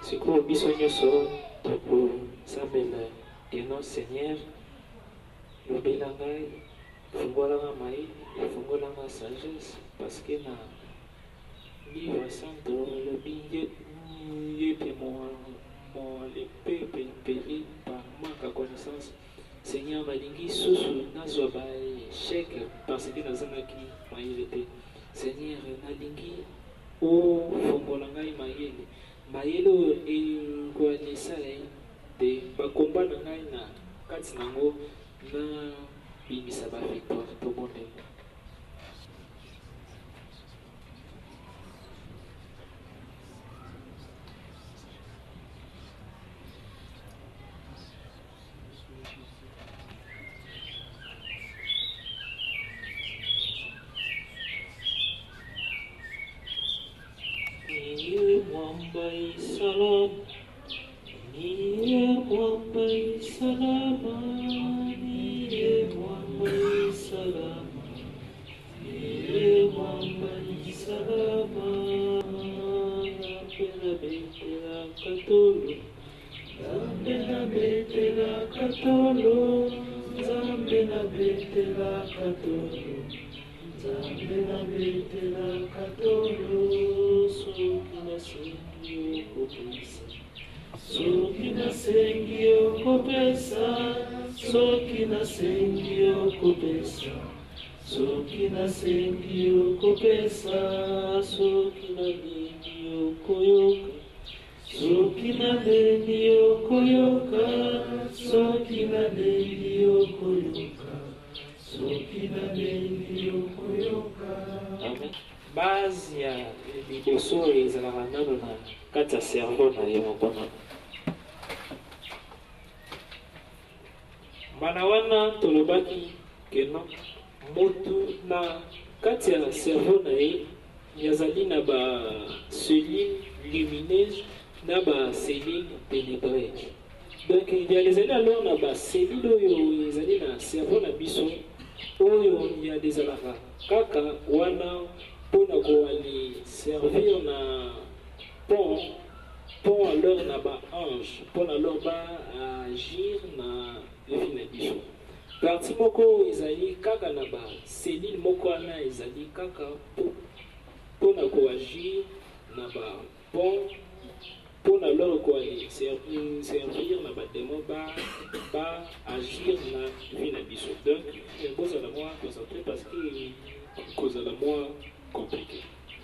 Sikoyo biso nyonso tokozambela keno Seigneur lobela ngai fungolanga mayele fungolanga sagesse parce que na livre santo lobi yete le peuple périt par manque de connaissance. Seigneur nalingi susu nazwa ba échec parce que nazangaki mayele te. Seigneur nalingi ofungola ngai mayele oyo ekoanisa te bakomba na ngai na kati nango na bimisa ba victoire tobondela. Base ya liboso ezalaka nano na kati ya cerveau na ye moko na mbana wana tolobaki keno motu na kati ya cerveau na ye yazali na ba cellule lumineuse na ba cellule ténébreuses. Donc ezali alors na ba cellule oyo ezali na cerveau na biso oyo ya dezalaka kaka wana pour aller servir na pont alors na ba ange pour alors ba agir na levi na biso parti moko ezali kaka na ba cellule moko wana ezali kaka pour agir na ba pont pour alors aller servir na ba démon ba agir na levi na biso. Donc boza la moi concentré parce que cause la moi compliqué.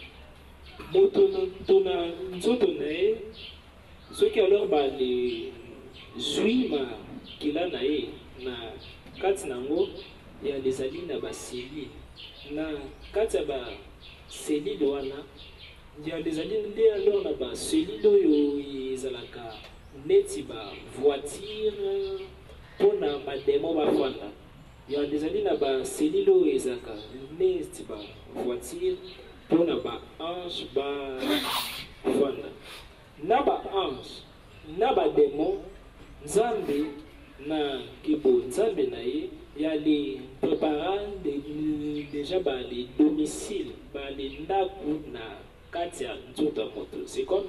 Moto na nzoto na ye soki alors les zwi ma kila na ye na kati nango ya ezali na baselile na kati ya baselile wana ya ezali nde alors na baselile oyo ezalaka neti bavoiture mpona bademo bafanda ya ezali na baselile oyo ezalaka neti bavoiture mpona baange bafanda na baange na bademo nzambe na kibo nzambe na ye ya les préparant déjà les domiciles les ndaku na kati ya nzoto ya moto. C'est comme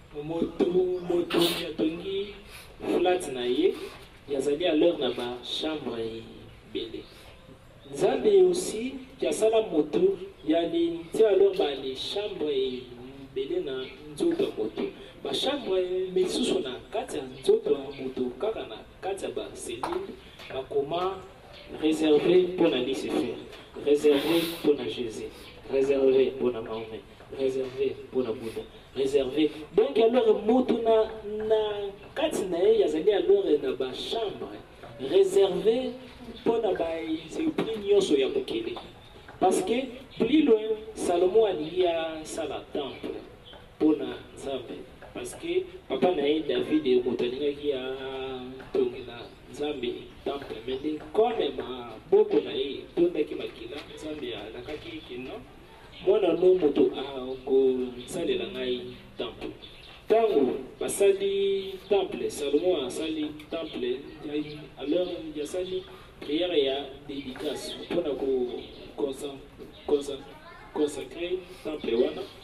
moto ya tongi flat na ye yazali alors na ba chambre ebele. Nzambe aussi ya sala moto ya li alors les chambres ebele na nzoto ya moto. Ba chambre misusu na kati ya nzoto ya moto kaka na kati ya ba cellule bakoma réservé pour la Lucifer, réservé pour la Jésus, réservé pour la Mahomet, réservé pour la Bouddha, réservé. Donc alors moto na katina yazali alors na ba chambre réservé pour la ba nyoso ya mokili. Parce que plus loin Salomon a sala temple pour na Nzambe. Parce que papa na David et motalinga qui a tongina Nzambe temple mais comme ma boko na ye tondaki makila Nzambe alakaki kino mwana no moto a ko salela ngai temple tango basali temple Salomon a sali temple alors il y a sali prière ya dédicace pour na ko consacrer temple wana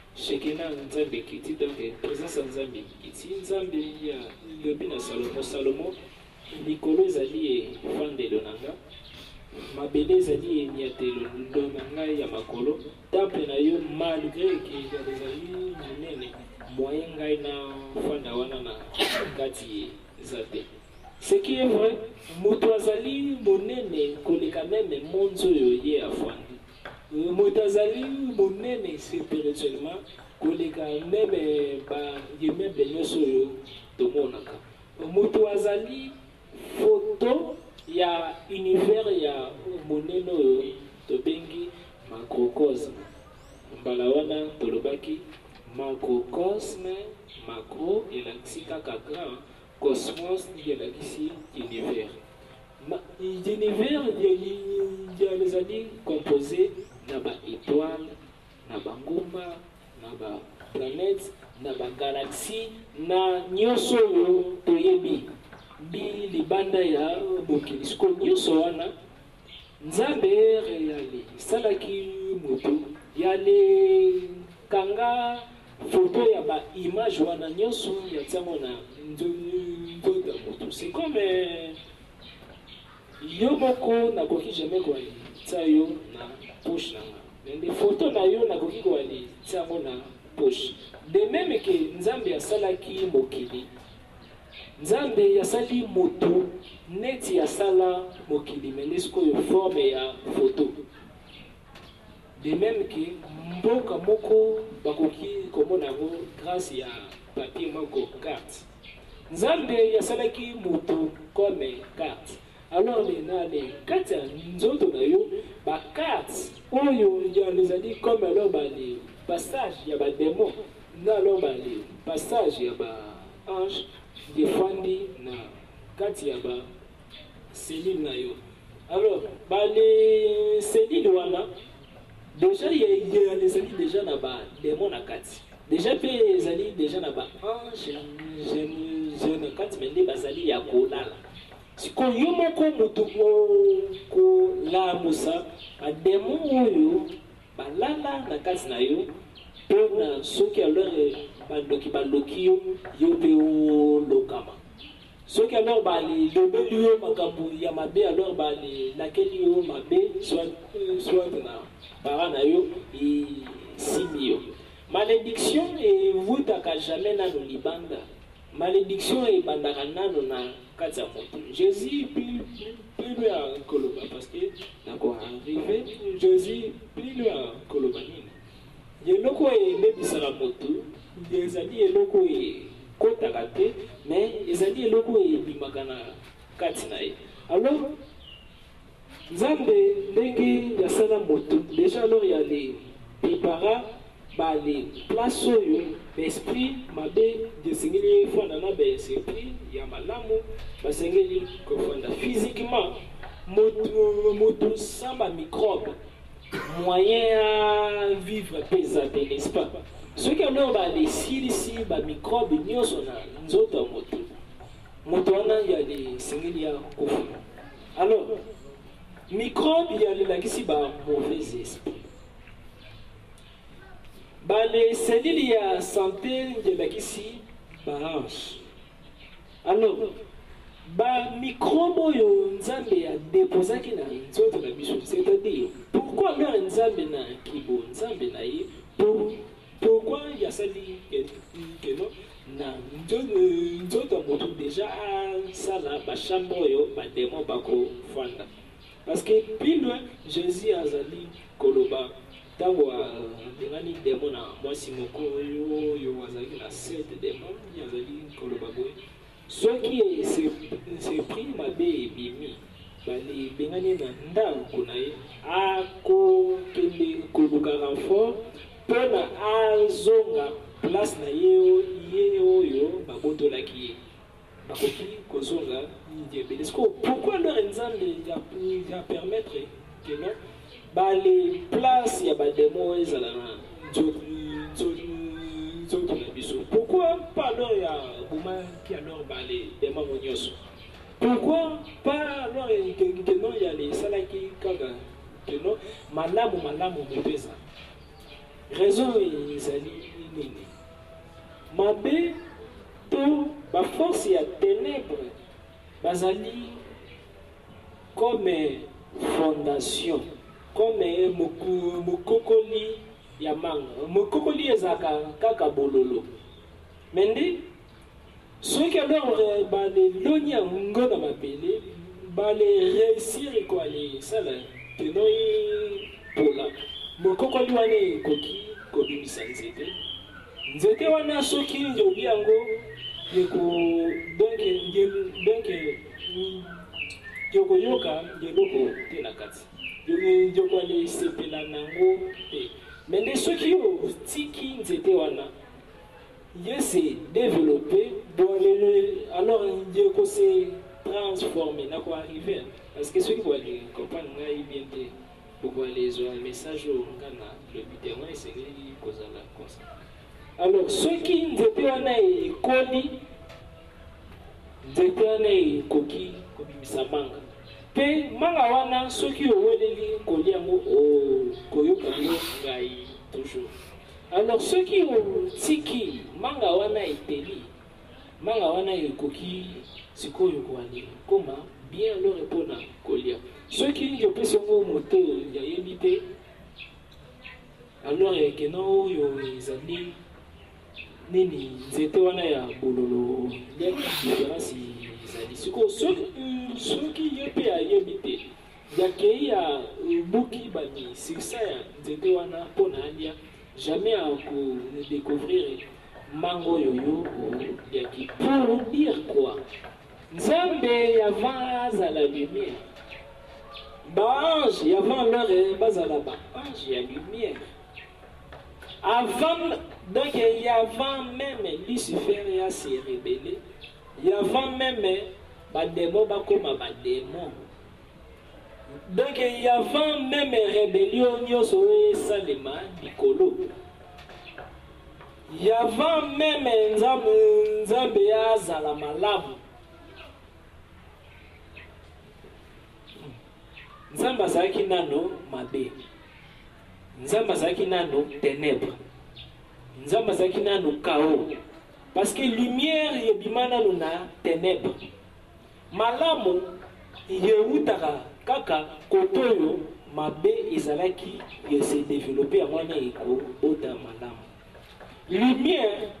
Shekina Nzambe Kiti, donc présence Nzambe Kiti, Nzambe ya Lobina Salomo, Salomo, Nicolo Zali et Fan de Lonanga, Mabele Zali et Niatelo, Lonanga ya Makolo, Temple na yo, malgré qu'il y a des amis, Nene, moyen gaina, Fanda wana na Kati Zate. Ce qui est vrai, Moutouazali, Monene, Koleka même, Monzo Yoye à Fandi. Moutazali, Monene, spirituellement, Koleka même, Yeme Benyoso Yo, Tomonaka. Moutouazali, photo, ya univers, ya Moneno, Tobengi, Macrocosme. Mbalawana, Tolobaki, Macrocosme, Macro, et la Xikaka grand. Cosmos, il y a ici l'univers. L'univers, il y a les années composés d'aba étoiles, d'aba ngumba, d'aba planètes, d'aba galaxies, na nyoso yo toyebi. Bi libanda ya mokili. Siko nyoso wana, Nzambe yale salaki mutu, yale kanga photo ya ba image wana nyoso ya tiamo na c'est comme yo moko nakoki jamais ko ali tia yo na poche na mais des photos na yo nakoki ko ali tia mo na poche de même que Nzambe asalaki mokili Nzambe yasali moto neti yasala mokili mais nesko yo forme ya photo de même que mboka moko bakoki komona ngo grâce ya papier moko carte Nzambe yasalaki moto comme carte. Alors les cartes nzoto na yo ba carte oyo ya les ali comme alors ba les passage ya ba démon na alors ba les passage ya ba ange défendit na carte ya ba cellule na yo. Alors ba les cellules wana déjà il y a les ali déjà na ba démon na carte. Déjà les ali déjà na ba ange jeune quand mende bazali ya kolala siko yo moko mutu ko la musa ademo oyo balala na kasi na yo pona soki alors bandoki yo pe o lokama soki alors bali lobeli yo makambo ya mabe alors bali nakeli yo mabe soit na para na yo et simio malédiction et vous taka jamais na no libanda. Malédiction et bandaranano na kati ya moto. Jésus plus loin à Koloba parce que d'accord arrivé Jésus plus loin à Koloba nini. Yeloko e bebisala moto, ezali eloko e kotaka te mais ezali eloko e bimaka na kati na ye. Alors Nzambe ndenge yasala moto déjà alors il y a les préparats les places oyo l'esprit mabe de singeli fona na be esprit ya malamu basengeli ko fonda physiquement moto samba microbe moyen à vivre pesate n'est-ce pas ce qui alors ba les silisi ba microbe nyoso na nzoto moto wana ya les singeli ya ko fonda alors microbe ya la kisi ba mauvais esprit les cellules ya santé de la kisi hanche. Alors microbe yo Nzambe a déposé qui na nzoto na biso c'est-à-dire pourquoi leur Nzambe na kibo Nzambe na ye pourquoi ya sali que non na nzoto moto déjà sala ba chambre yo ba démon bako fanda parce que plus loin Jésus azali koloba tango ndengani démon na mwasi moko yo wazali na 7 démons yazali koloba boye soki c'est pris mabe ebimi bali bengani na ndako na ye akokende koluka renfort mpona azonga place na ye oyo babotolaki ye bakoki kozonga yebele siko pourquoi leur Nzambe ya permettre que non les places ya bademo ezala na nzoto na biso pourquoi pas alors ya buma qui alors les démons nyonso pourquoi pas alors que non ya les salaki kaka que non malamu mopesa raison ezali nini mabe to baforce ya ténèbre bazali comme fondation comme mokokoli ya manga mokokoli ezalaka kaka bololo mendi soki alors baleloni yango na mabele bale réussir koalesala keno pola mokokoli wana ekoki kobimisa nzete nzete wana soki nzobi yango donc yokoyoka eloko te na kati yokoalesepela nango te me nde soki otiki nzete wana ye se développer alors yekose transformer nako arriver parce que soki boale comprendre ngai bien te bokoalezwa message oyo nga na lobi yango esengeli kozala konsa alors soki nzete wana ekoli nzete wana ekoki kobimisa manga mpe manga wana soki oweleli kolia yango koyoka ngo ngai toujours alors soki otiki manga wana eteli manga wana ekoki sikoyo koali koma bien alors mpona kolia soki yopesi yango moto yayebi te alors ekena oyo ezali nini nzete wana ya bololo liaki différence ezali sikoyo soki ye mpe ayebi te yakei ya buki bamisirisa ya nzete wana mpona alia jamais à découvrir mango yoyo yaki pour dire quoi nzambe avant la lumière ange avant leur bazala ba ange ya lumière avant donc il y avant même Lucifer ya se rebelle il y avant même ba démon ba koma ba démon donc il y avant même rébellion nyoso salema bikolo il y avant même nzambe ya zala malamu nzambe azalaki nano mabe nzambe azalaki nano ténèbre nzambe azalaki nano chaos parce que lumière yebima nano na ténèbre malamu yeutaka kaka kotoyo mabe ezalaki se développer ya mwana ekobota malamu lumière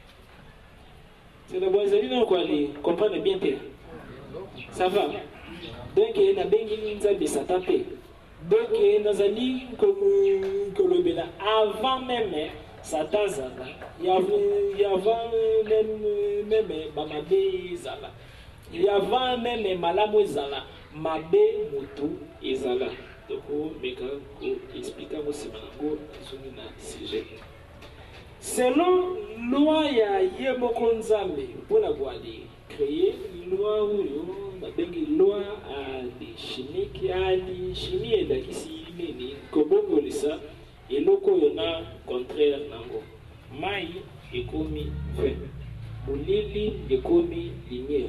c'est la boiserie donc allez comprendre bien te ça va donc na bengi nzambe satan pe donc nazali kolobela avant même satan zala avant même bamabe zala avant même malamu ezala mabe motu ezala toko meka ko expliquer mo sima nango ezongi na sujet selon loi ya ye moko nzambe mpona koali créer loi oyo babengi loi chimique chimie elakisi nini kobongolisa eloko oyo na contraire nango mai ekomi vin molili ekomi lumière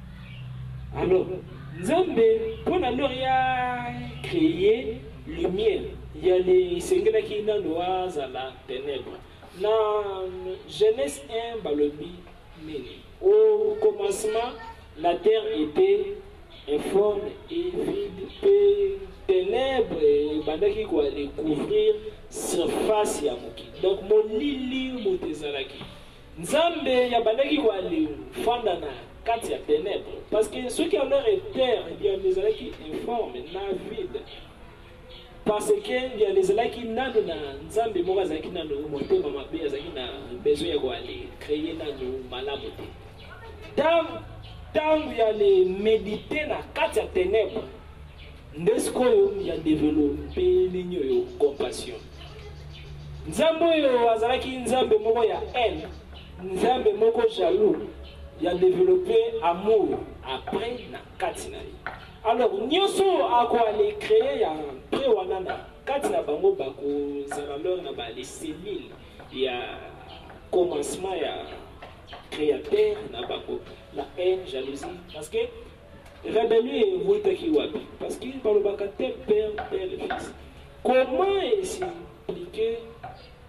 alors nzambe mpona lor ya créer lumière ya esengelaki nano azala ténèbre na Genèse 1 balobi nini au commencement la terre était informe et vide pe ténèbre bandaki ko aller couvrir surface ya moki donc molili moto ezalaki nzambe ya bandaki ko aller fanda na kati ya ténèbres parce que ceux qui ont leur terre eh bien les alaki informe na vide parce que bien les alaki nano na nzambe moko azalaki nano motema mabe azalaki na besoin ya ko aller créer nano malamu te tangu ya le méditer na kati ya ténèbres ndeskoyo ya développer ligne yo compassion nzambe oyo azalaki nzambe moko ya haine nzambe moko jaloux il a développé amour après na katina. Alors nyoso ako aller créer ya pré wanana katina bango bako zeraleur na ba les cellules ya commencement ya créateur na bako la haine jalousie parce que rébellion est voté qui wapi parce qu'il parle baka père et fils. Comment expliquer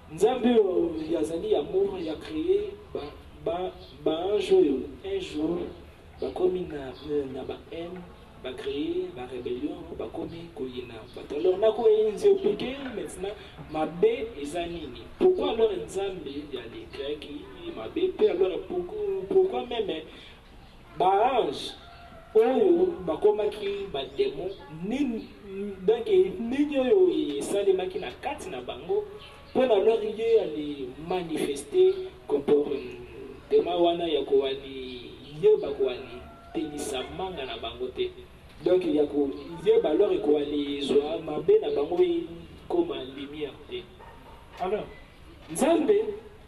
Nzambe yazali amour ya créé un jour bakomi na ba haine ba créé ba rébellion bakomi koyina bato. Alors na ko expliquer maintenant mabe ezanini. Pourquoi alors Nzambe ya les Grecs mabe pe alors pourquoi même ba ange oyo bakomaki ba démon nini donc nini oyo esalemaki na kati na bango pour alors y aller manifester comportement wana ya kowali yeba kowali tenisa manga na bango te. Donc il y a ko yeba alors kowali zwa mabe na bango comme lumière te. Alors Nzambe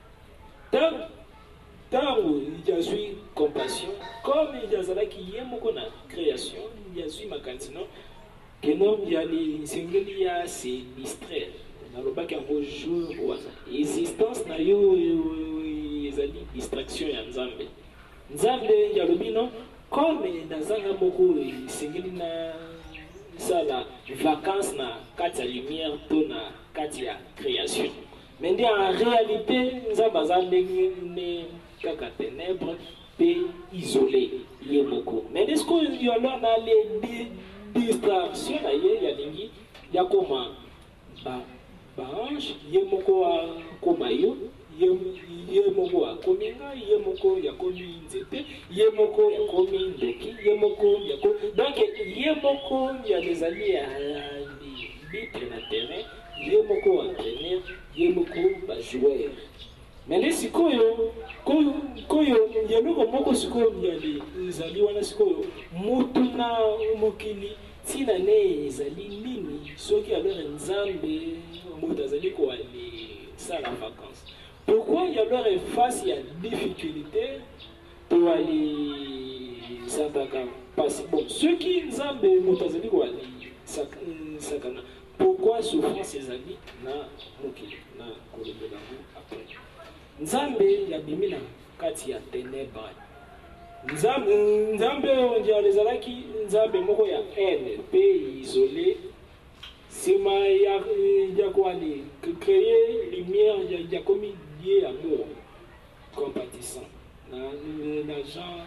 tant il y a eu compassion comme il y a zala qui y moko na création il y a eu makantino que non il y a les singeli ya se distraire nalobaki yango jour wana existence na yo ezali distraction ya Nzambe yalobi no comme nazanga moko esengeli na sala vacances na kati ya lumière to na kati ya création. Mais en réalité Nzambe aza ndenge ne kaka ténèbres pe isolé ye moko. Mais est-ce que yo alors na les distractions na ye ya lingi ya koma ange ye moko akoma yo ye moko akomi ngai ye moko yakomi nzete ye moko yakomi ndoki ye moko donc ye moko ya ezali ya libre na terrain ye moko entraîneur ye moko bajoueur. Mais sikoyo koyo yeloko moko sikoyo ezali wana sikoyo mutu na mokili tina ne ezali nini soki alors Nzambe moto azali koali sala vacances. Pourquoi il y a leur face il y a difficulté pour aller s'attaquer parce bon ceux qui Nzambe moto azali koali sakana pourquoi souffrance ezali na mokili na kolobela après Nzambe ya bimina kati ya ténèbres. Nzambe on ezalaki Nzambe moko ya haine pe isolé sima ya kwani créer lumière ya komi lié amour compatissant na Jean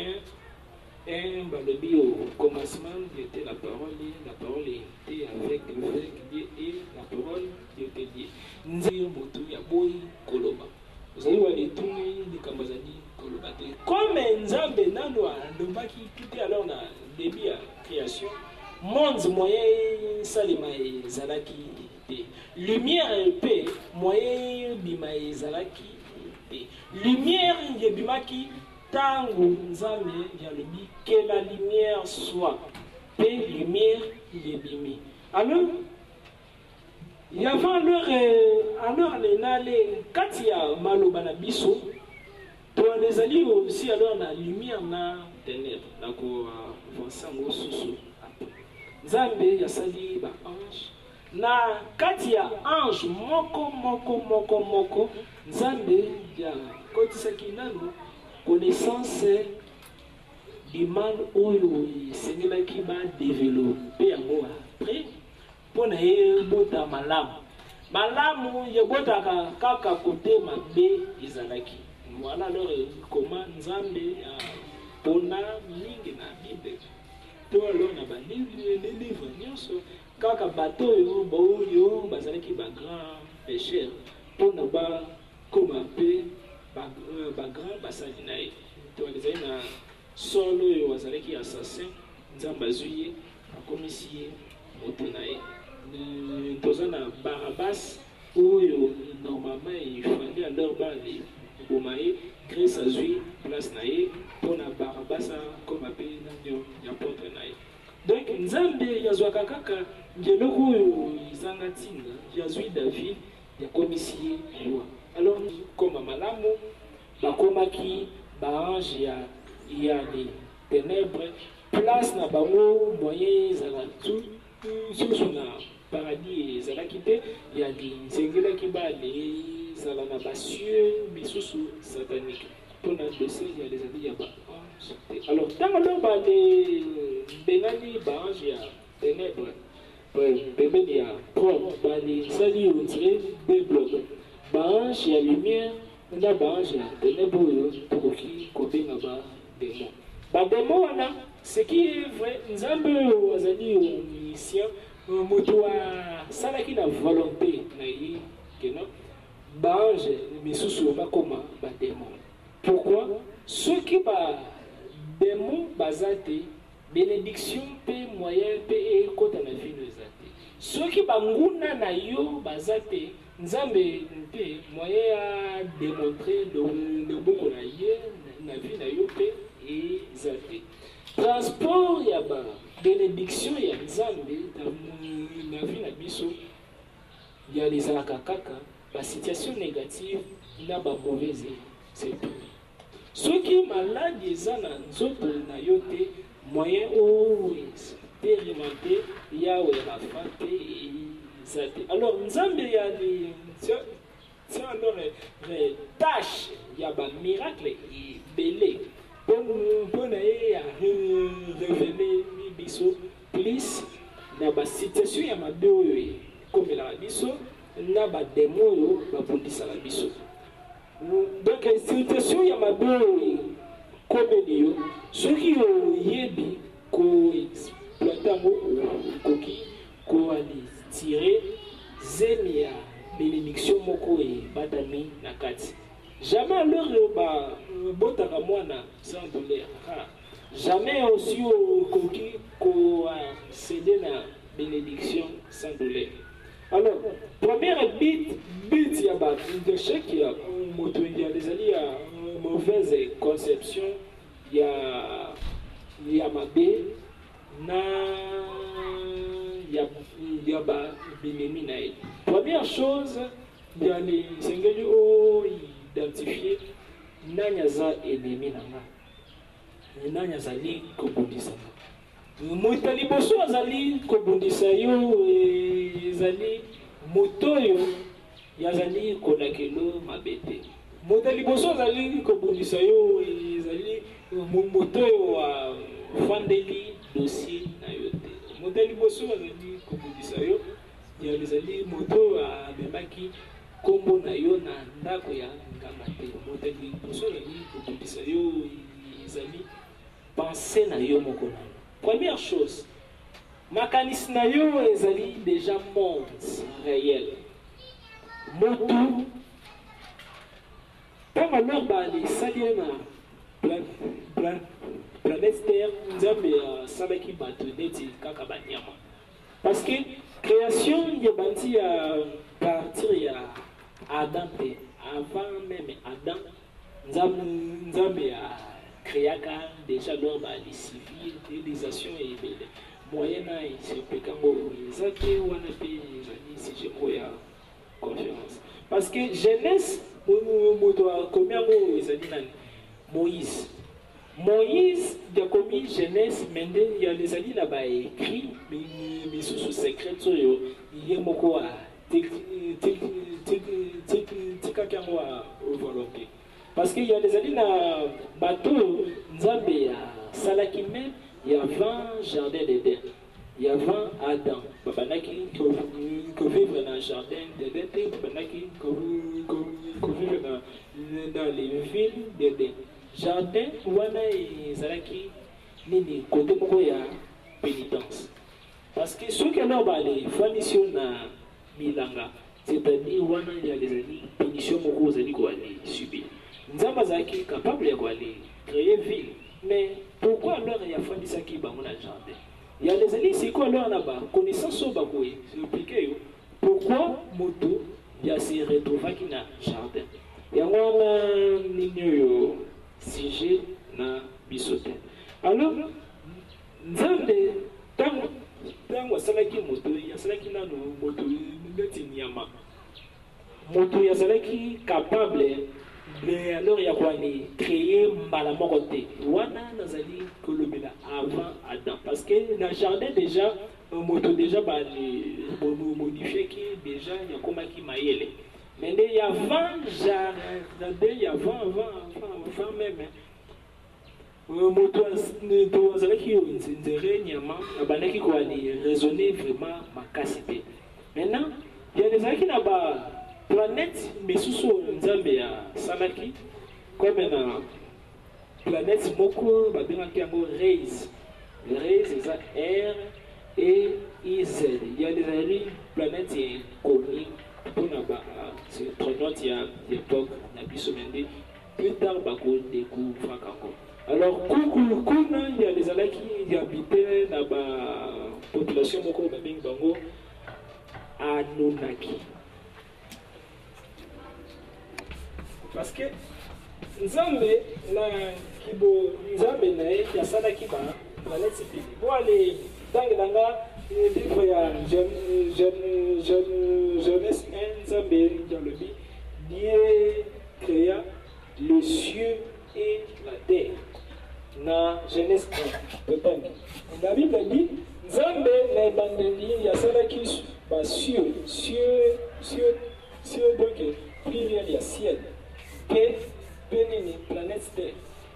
1 balobi au commencement était la parole était avec Dieu et la parole était Dieu. Nzambe moto ya boy koloba vous allez tuni likambo zali koloba te comme Nzambe nano alobaki tout alors na début ya création monde moyen salima ezalaki te lumière pe moyen bima ezalaki te lumière yebimaki tango Nzambe yalobi que la lumière soit pe lumière yebimi. Alors il y avait alors les nale katia maloba na biso to les alliés aussi alors na lumière na ténèbres na ko vansango susu Nzambe yasali ba ange na katia ange moko Nzambe ya kotisaki nano connaissance du mal oyo sengelaki ba développer yango après pona ye bota malamu ye bota kaka côté mabe ezalaki. Voilà alors comment Nzambe pona mingi na Bible to alors na ba livre nyonso kaka bato oyo bazalaki ba grand pécheur pona ba comme pe ba grand basali na ye to ezali na solo oyo bazalaki assassin Nzambe azuye akomisi moto na ye. Tozana Barabbas oyo normalement il fallait alors bali bomaye grâce à lui place nae pour na Barabbas comme appelé nanyo ya porte nae. Donc Nzambe yazwaka kaka ngeloko oyo izanga tinga yazwi David ya komisi roi. Alors comme malamu bakomaki ba ange ya les ténèbres place na bango moyen zala tout sur na paradis ezalaki te ya lizengelaki bale ezala na basieux misusu satanique mpona dossier ya lezali ya baange te. Alors ntango alo bale bengani baange ya ténèbre pembeni ya trône bale esali ondire deux blocs bange ya lumière na bange ya ténèbre oyo tokoki kobenga badémon. Badémon wana ce qui est vrai nzambe oyo azali omniscient moto asalaki na volonté na ye keno bange misusu bakoma badémon. Pourquoi? Soki badémon baza te bénédiction mpe moyen mpe ekota na vino eza te. Soki banguna na yo baza te nzambe mpe moyen ya démontrer loboko na ye na vie na yo mpe eza te. Transport ya bénédiction ya nzambe na vie na biso ya ezalaka kaka situation négative na mauvaise c'est. Soki maladi eza na nzoto na yo te moyen oyo expérimenté yawe rafa te eza te. Alors nzambe ya tiens alors tâche ya bamiracle ebele mpo na ye ya révélé biso plus na basituation ya mabe oyo ekomelaka biso na bademo oyo babundisaka biso. Donc situation ya mabe oyo komeli yo soki oyebi koexploite yango okoki koalitire zemi ya bénédiction moko ebadami na kati. Jamais alors botaka mwana sans douleur. Jamais aussi okoki koaccéder na bénédiction sans douleur. Alors, première but ya d'échec ya moto ya ezali ya mauvaise conception ya mabe na ya ba binemi na ye. Première chose ya les sengeli o identifier nani aza ennemi na nga, nani azali kobundisa nga. Moto ya liboso azali kobundisa yo ezali moto oyo yazali kolakelo mabe te. Moto ya liboso azali kobundisa yo ezali moto oyo afandeli dossier na yo te. Moto ya liboso azali kobundisa yo ezali moto oyo amemaki kombo na yo na ndako ya ngamba te. Moto ya liboso azali kobundisa yo ezali pensée na yo moko na yo. Première chose, makanisi na yo ezali déjà monde réel. Motu ntango alors balisali na planète terre nzambe asalaki bato neti kaka banyama. Parce que création ya bandi ya partir ya Adam te, avant même Adam nzambe créaka déjà lors les civilisations et moyen na isepekango ezaki wana pe ezali sujet ya conférence. Parce que Genèse moto akomi yango ezali nani? Moïse a commis Genèse mende ya ezali na baécrit misusu secret oyo ye moko tikaki yango volonté. Parce qu'il y a des années dans bateau, Nzambe a salaki même, il y a 20 jardins d'Éden. Il y a 20 Adam. Babanaki ko vivre dans le jardin d'Éden, babanaki ko vivre dans les villes d'Éden. Jardin wana ezalaki nini côté moko ya pénitence. Parce que ceux qui ont les formations na milanga, c'est-à-dire wana il y a des années pénitions moko ozali ko aller subir. Nzambe azalaki capable ya koaller créer ville. Mais pourquoi alors il y a fallu ça qui bango na jardin? Il y a les alliés c'est quoi alors là-bas? Connaissance au bakoye, c'est expliqué. Pourquoi moto ya se retrouva qui na jardin? Ya wana ninyo yo sujet na bisote. Alors Nzambe tango asalaki moto ya salaki na moto ngati nyama. Moto ya salaki capable. Mais alors il y a quoi créer mbala moko te wana nazali kolobela avant Adam parce que dans le jardin déjà moto déjà modifié qui déjà il y a comme qui maïele mais il y a 20 jardin il y a 20 même moto azali qui nzere nyama abandaki ko ali raisonner vraiment makasi te. Maintenant il y a des gens qui n'a pas planète misusu nzambe ya salaki comme na planète moko babengaki yango rays eza R et IZ. Il y a des planètes connues pour l'astronaute à l'époque Nabisomende. Plus tard, Bako découvre encore. Alors, il y a des alliés qui habitaient dans la population moko babeng bango Anunnaki. Parce que Nzambe na kibo Nzambe na ya sana kiba planète c'est bon aller dans le livre Genèse 1 Nzambe dans le Bible Dieu créa les cieux et la terre. Na Genèse 1 la Bible dit Nzambe na ebandeli ya sana ki ba cieux donc pluriel ya ciel et bénini planète terre.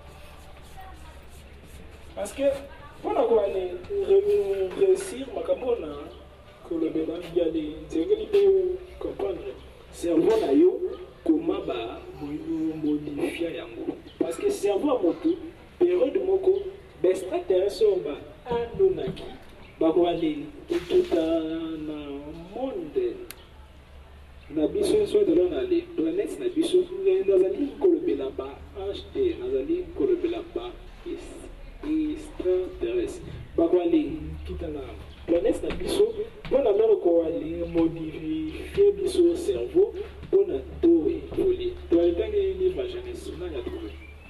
Parce que pour réussir ma cabona que le bénin vient de comprendre cerveau na yo comment ba modifier yango parce que cerveau a moto période moko extraterrestre ba Anunnaki ba ko aller tout na monde na biso so de l'on aller planète na biso nazali ko le bénin ba HD nazali ko le bénin ba extraterrestre bakwali kita na planète na biso mpona lelo koali modifier biso cerveau mpona to évoluer toalitangi livre ya Genèse na ya trouvé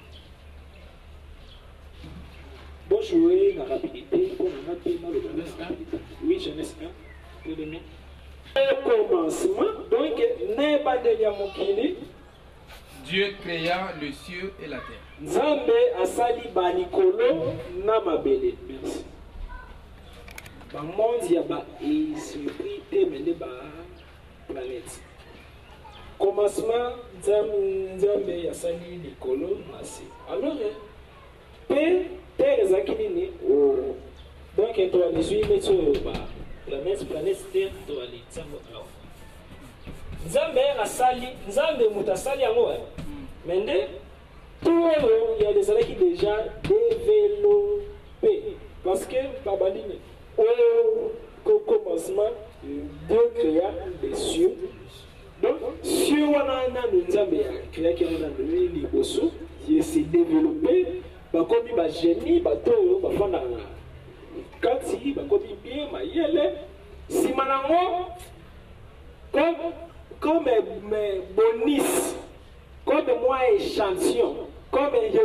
bon jouer na rapidité mpona na te na le Genèse 1 oui Genèse 1 telemi commencement donc neba de ya mokili Dieu créa le ciel et la terre. Nzambe asali ba likolo na mabele. Merci. Ba monde ya ba esprit te mende ba planète. Commencement Nzambe asali likolo na se. Alors terre ezakini ni o donc to alizui meto ba planète terre to ali tsango awa. Nzambe asali Nzambe mutasali yango mais tout il y a des alliés qui déjà développés parce que Babaline au commencement Dieu créa les cieux donc cieux wana na Nzambe créa qui on a donné les bosso qui s'est développé ba komi ba génie ba to ba fana kati ba komi bien mayele simanango comme bonus comme moi échantillon comme il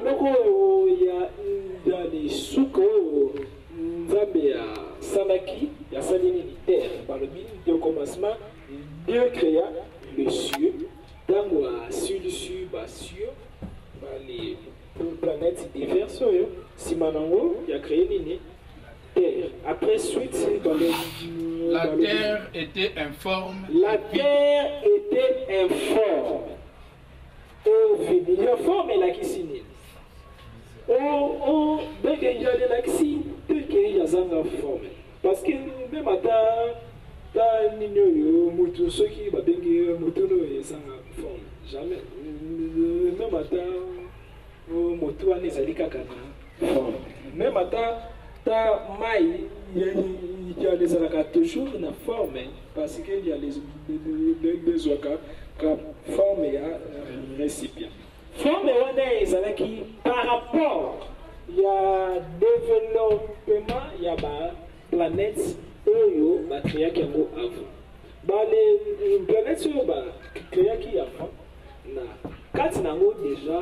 y a des souks Nzambe ya Sanaki ya salini ni terre par le biais du commencement Dieu créa le cieux dans le sud les planètes diverses simanango il a créé une terre après suite dans la terre était informe il y a forme et la qui signe. Dès qu'il y a de l'axi, dès qu'il y a zanga forme. Parce que même à ta nino, mutu, ceux qui va bengue, mutu no et zanga forme. Jamais. Même à ta mutu ane zalika kana forme. Même à ta maille, il y a des alaka toujours une forme. Parce qu'il y a les oaka. Forme et récipient. Forme et qui par rapport il y a développement il y a la planète Oyo va créer qui avant. Les planètes sur créer qui avant na quatre nango déjà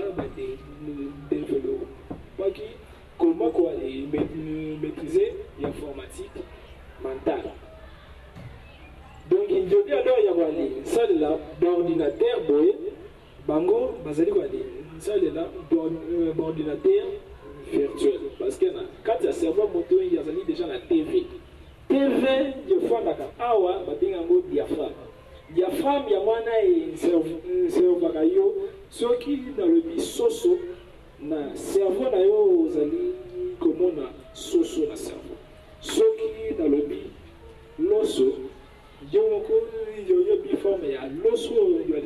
développer comment quoi maîtriser l'informatique mentale. Donc il dit alors il y a ça là d'ordinateur boy bango bazali quoi ça là d'ordinateur virtuel parce que quand il y a cerveau moto il y a déjà la TV de fois na awa batinga ngo diaphragme ya mwana et cerveau bakayo soki dans le bisoso na cerveau na yo ozali comment na soso na cerveau soki dans le bi loso Dieu moko yoyo biforme ya loso yo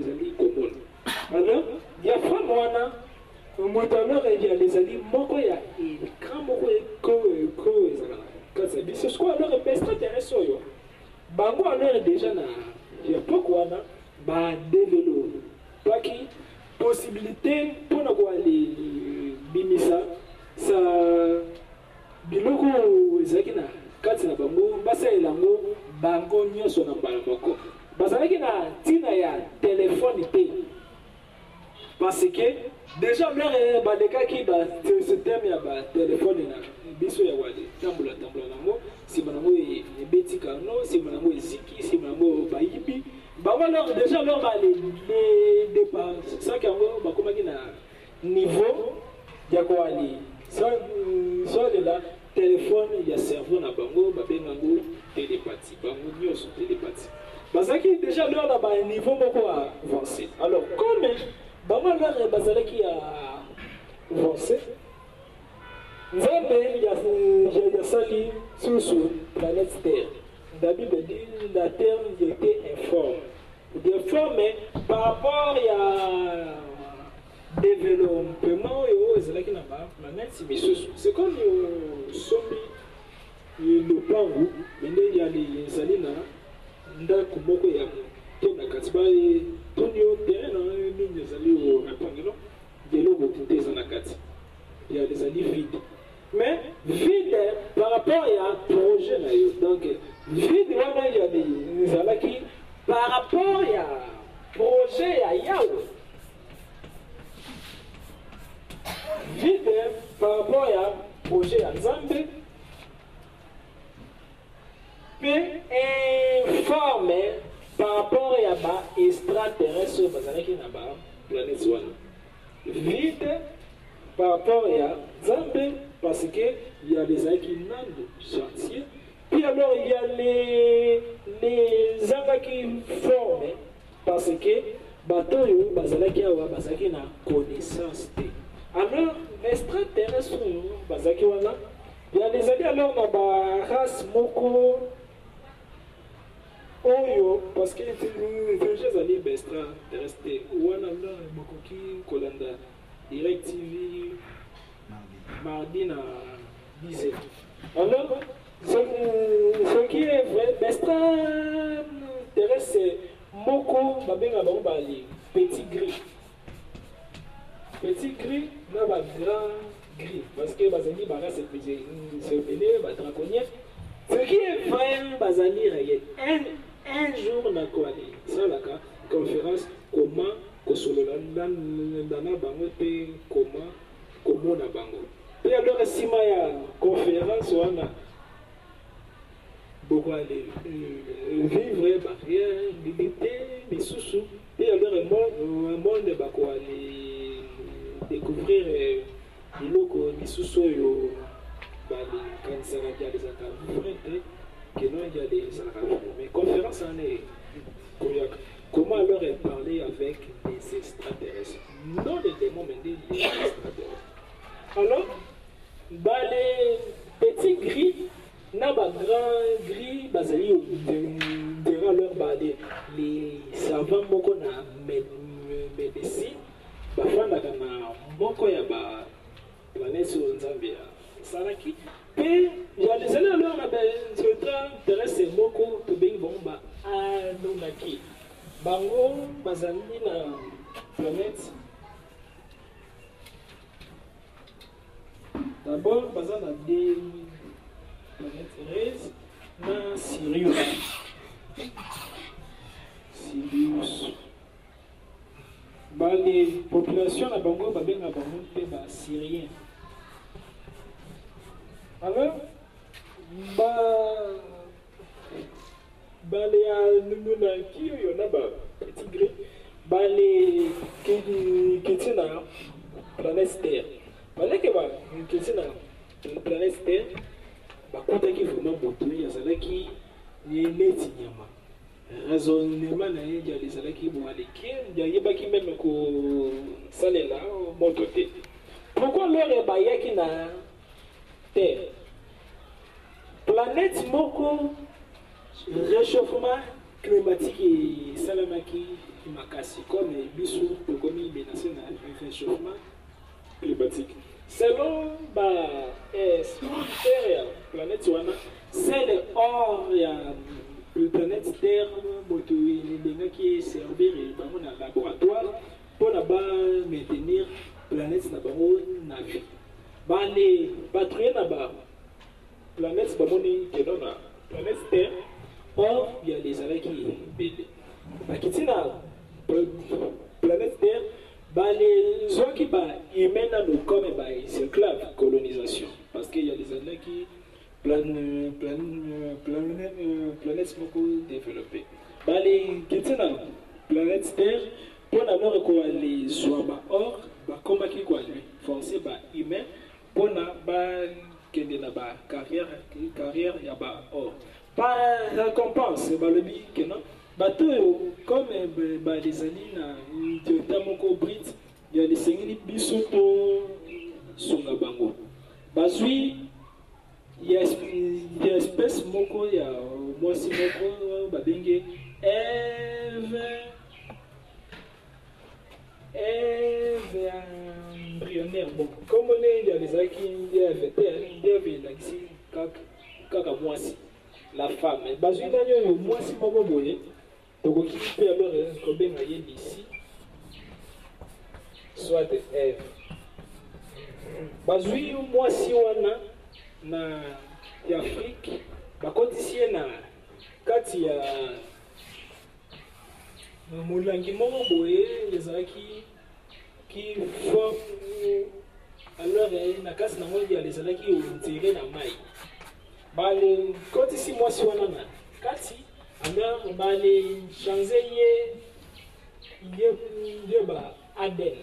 bango wana déjà na ya poko wana ba développe paki possibilité pour na ko ali bimisa sa biloko ezaki na kati na bango basalela ngo bango nyonso na mbala moko bazalaki na ntina ya telefone te parce que déjà leur balekaki système ya batelefone na biso ya wale tambola nango nsima nango ebeti kano nsima nango eziki nsima nango bayibi bango leur déjà leur dépensaki yango bakomaki na niveau ya koali so lela telefone ya cerveau na bango babengango télépathie bango nyonso télépathie bazalaki déjà leur na baniveau moko avancé alors comme bango leur bazalaki ya avancé nzambe yasali susu planète terre la Bible dit la terre était informe par rapport à développement et ezalaki na planète misusu c'est comme sombi le pangu mende ya ezali na ndako moko ya to na kati ba tonio terrain na nini ezali o repangelo eloko te eza na kati ya ezali vide mais vide par rapport à projet na yo donc vide wana ya ezalaki par rapport à projet ya yawe vide par rapport à projet ya nzambe pe informe par rapport à ba extraterrestre bazalaki na ba planète wana vide par rapport à nzambe parce que il y a les Akinando chantiers, puis alors il y a les Zangaki formés parce que bateau bazalaki awa bazalaki na connaissance te. Alors l'extraterrestre bazalaki wana il y a les alliés alors na ba race moko oyo parce que les alliés extraterrestre wana là mokoki kolanda Direct TV mardi na 10h. Alors, ce qui est vrai, l'extraterrestre, c'est Moko, Babenga Bambali, petit gris. Petit gris, n'a pas grand gris. Parce que Bazali Bara, c'est appelé draconnier. Ce qui est vrai, Bazali Rayet. Un jour, on a quoi aller. Ça, la conférence, comment, Kosololana Bango, comment na Bango. Et alors, si ma conférence, on a beaucoup aller vivre, barrière, limité, des sous-sous. Et alors, un monde va aller découvrir les locaux, des sous-sous, quand ça va y a des accords, que non, il y a des accords. Mais conférence, on est comment alors parler avec des extraterrestres? Non des démons, mais des extraterrestres. Alors, dans les petits gris, n'a pas grand gris, bazali derrière leur balai, les savants moko na médecine, bafanda kana moko ya ba planète sur Zambia. Salaki, puis il y a des années alors sur le train terrestre moko to beng bomba anonaki. Bango bazali na planète. D'abord, bazal a des planètes Rez na Sirius. Les populations na bango babenga bango pe ba Syrien. Alors, les nous qui y en a petit gré, les qui na planète Terre. Les qui na planète Terre, qui vraiment boutouille, qui est neti nyama. Raisonnement na yé les alaki bon aleki, y a pas qui même ko salela montoté. Pourquoi leur est qui na Terre? Planète moko réchauffement climatique et salamaki makasi comme biso comme menacé na réchauffement climatique. Selon Terre planète wana c'est hors ya planète qui servir dans un laboratoire pour maintenir la planète dans la vie. Les patrouilles dans la planète qui dans la planète Terre, or il y a des années qui la planète Terre, les gens qui humains nous comme esclaves colonisation parce qu'il y a des années qui planète beaucoup développée. Les qui la planète Terre pour alors quoi les soins or comme qui quoi lui forcer humain pour na carrière y a or par récompense le but que non comme les années na moko brit il y a les sengeli bisoto sunga bango bazui il y a espèce moko ya moi si moko babenge Ève embryonnaire. Bon, comme on est, il y a des acquis, il y a des kaka mwasi, la femme. Parce que là, il y a mwasi pas bon boye. Donc, on peut alors combien il y a ici, soit Ève. Parce que mwasi wana na Afrique, bakoti ici na kati ya molangi moko boye ezalaki qui forme alors na kasi na ngoli ezalaki ontiré na mai bale koti si mwasi wana na kati alors bale changer ye ba Aden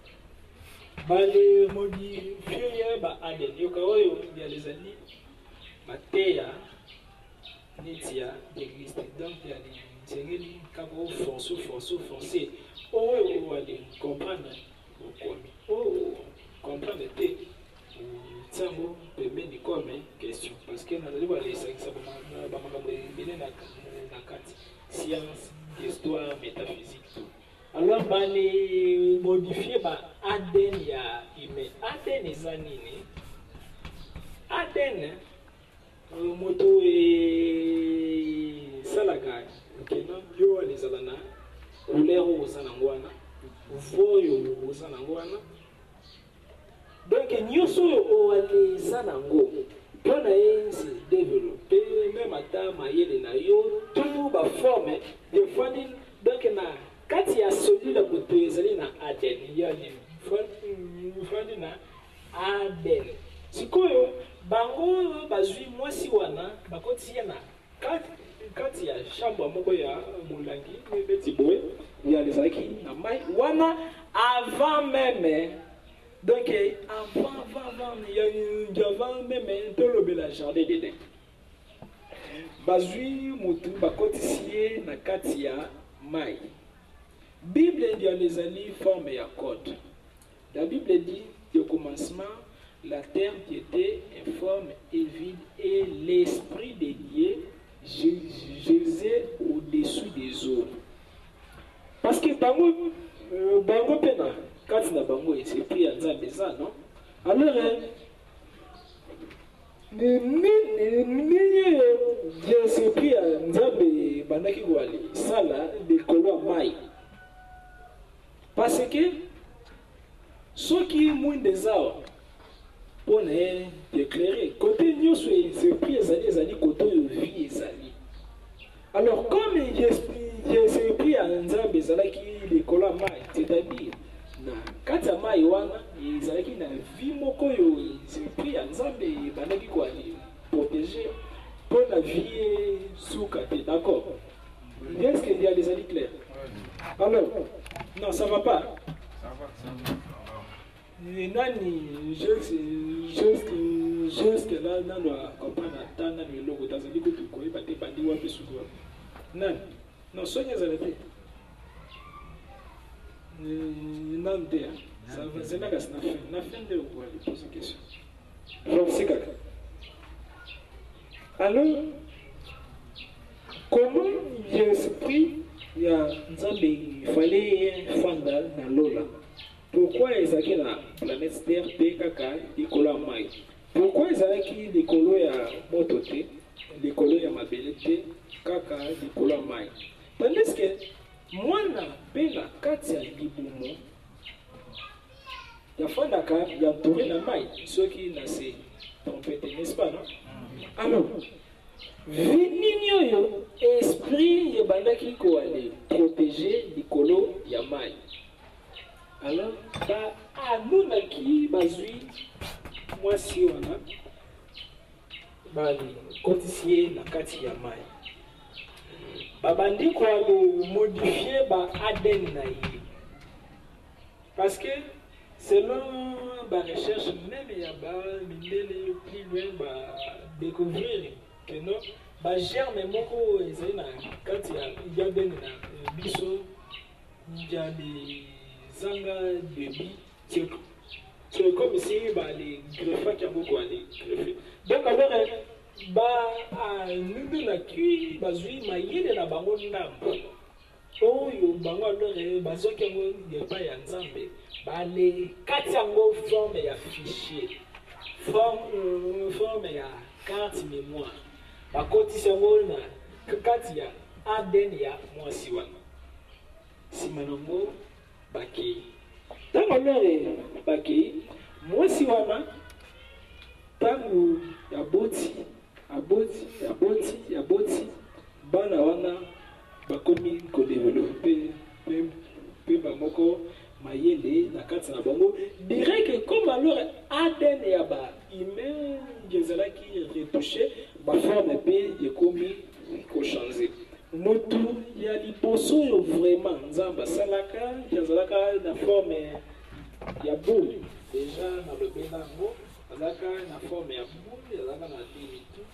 bale modifier ba Aden yoka oyo ya lezali mateya netia d'église donc il y a des Sengeli kabo forcé. Oh, allez comprendre. Oh, comprendre te. Tsambo permet de comme question parce que nous allons aller ça ba makambo bene na kati science, histoire, métaphysique tout. Alors les modifier ADN ya humain. ADN ezanini. ADN moto et salaga. Yo alizalana couleur ozana ngwana voyo ozana ngwana donc nyoso o alizana ngo pona se développer même ata mayele na yo tout ba forme de fondin donc na kati ya cellule moto ezali na ADN ya ni fondin na ADN sikoyo bango bazui mwasi wana bakoti na kati ya chambre moko ya molangi beti boy il y a les acquis na mai wana avant même donc avant il y a avant même tout le la jardin dedans bazui mutu bakotisie na kati ya mai Bible dit les ali forme ya code la Bible dit au commencement la terre était informe et vide et l'esprit de Dieu gisait au-dessus des eaux. Parce que bango pena quand na bango c'est pris à Zambeza non alors je sais pris à Nzambe bandaki gwali sala de kolo mai parce que ceux qui moins des arbres pour éclairer côté nyonso esprit ezali côté vie ezali alors comme esprit ya Nzambe ezalaki likolo ya mai c'est-à-dire na kati ya mai wana ezalaki na vie moko oyo esprit ya Nzambe ebandaki koali protéger pour la vie suka te d'accord est-ce que les ezali clair alors non ça va pas nani jusque là nani doit comprendre attendre le logo tazali ko tu koyi bate bandi wapi suko nani non sonya zalete nande ça va c'est là que na fin de quoi lui poser question genre c'est kaka alors comment l'esprit ya Nzambe il fallait fanda na lola. Pourquoi ils ont la planète Terre kaka likolo mai? Pourquoi ils ont likolo ya motote, likolo ya mabelete kaka likolo mai? Tandis que mwana mpe na kati ya libumu yafandaka yantouré na mai soki na se trompete, n'est-ce pas, non? Alors vinini oyo esprit ebandaki koale protéger likolo ya mai. Alors anunaki bazwi mwasi wana bali kotisi ye na kati ya mai, babandi koamodifie ba ADN na ye, parce que selon ba recherche même ya ba mindele plus loin ba découvrir que non ba germe moko ezali na kati ya ADN na biso ya des zanga debi tcheko. C'est comme si les greffes qui ont beaucoup allé greffer. Donc alors nous na qui bazui mayele na bango nambo oyo bango alors bazoki ngo yepa ya nzambe bale kati yango forme ya fichier, forme ya carte mémoire bakotisa yango na kati ya ADN ya mwasi wana sima nango bakei. Tango lore bakei mwasi wana tango aboti bana wana bakomi kodevelope pe bamoko mayele na kati na bango direct comme alors ADN ya ba humain ezalaki retouché ba forme pe ekomi kochange. Motu ya liboso oyo vraiment nzambe asalaka ezalaka na forme ya boule, déjà na lobe nango azalaka na forme ya boule, azalaka na limitu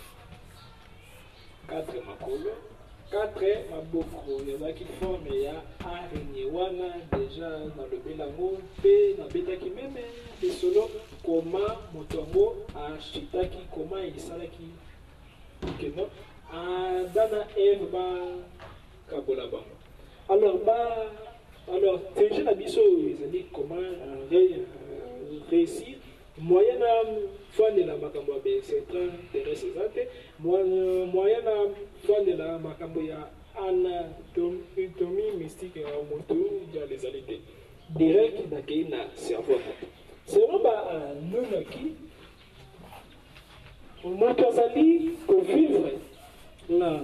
4 makolo 4 maboko, ezalaki forme ya araignée wana déjà na lobe nango mpe nabetaki meme lisolo koma moto yango ashitaki koma esalaki keno Dana Eve ba kabola bango. Alors Théogène Abisso ils ont dit comment réussir moyen fois de la makambo be c'est très intéressant moyen fois de la makambo ya anatomie mystique ya moto ya les alités direct d'accueillir na cerveau. C'est vraiment nous qui moto azali ko vivre na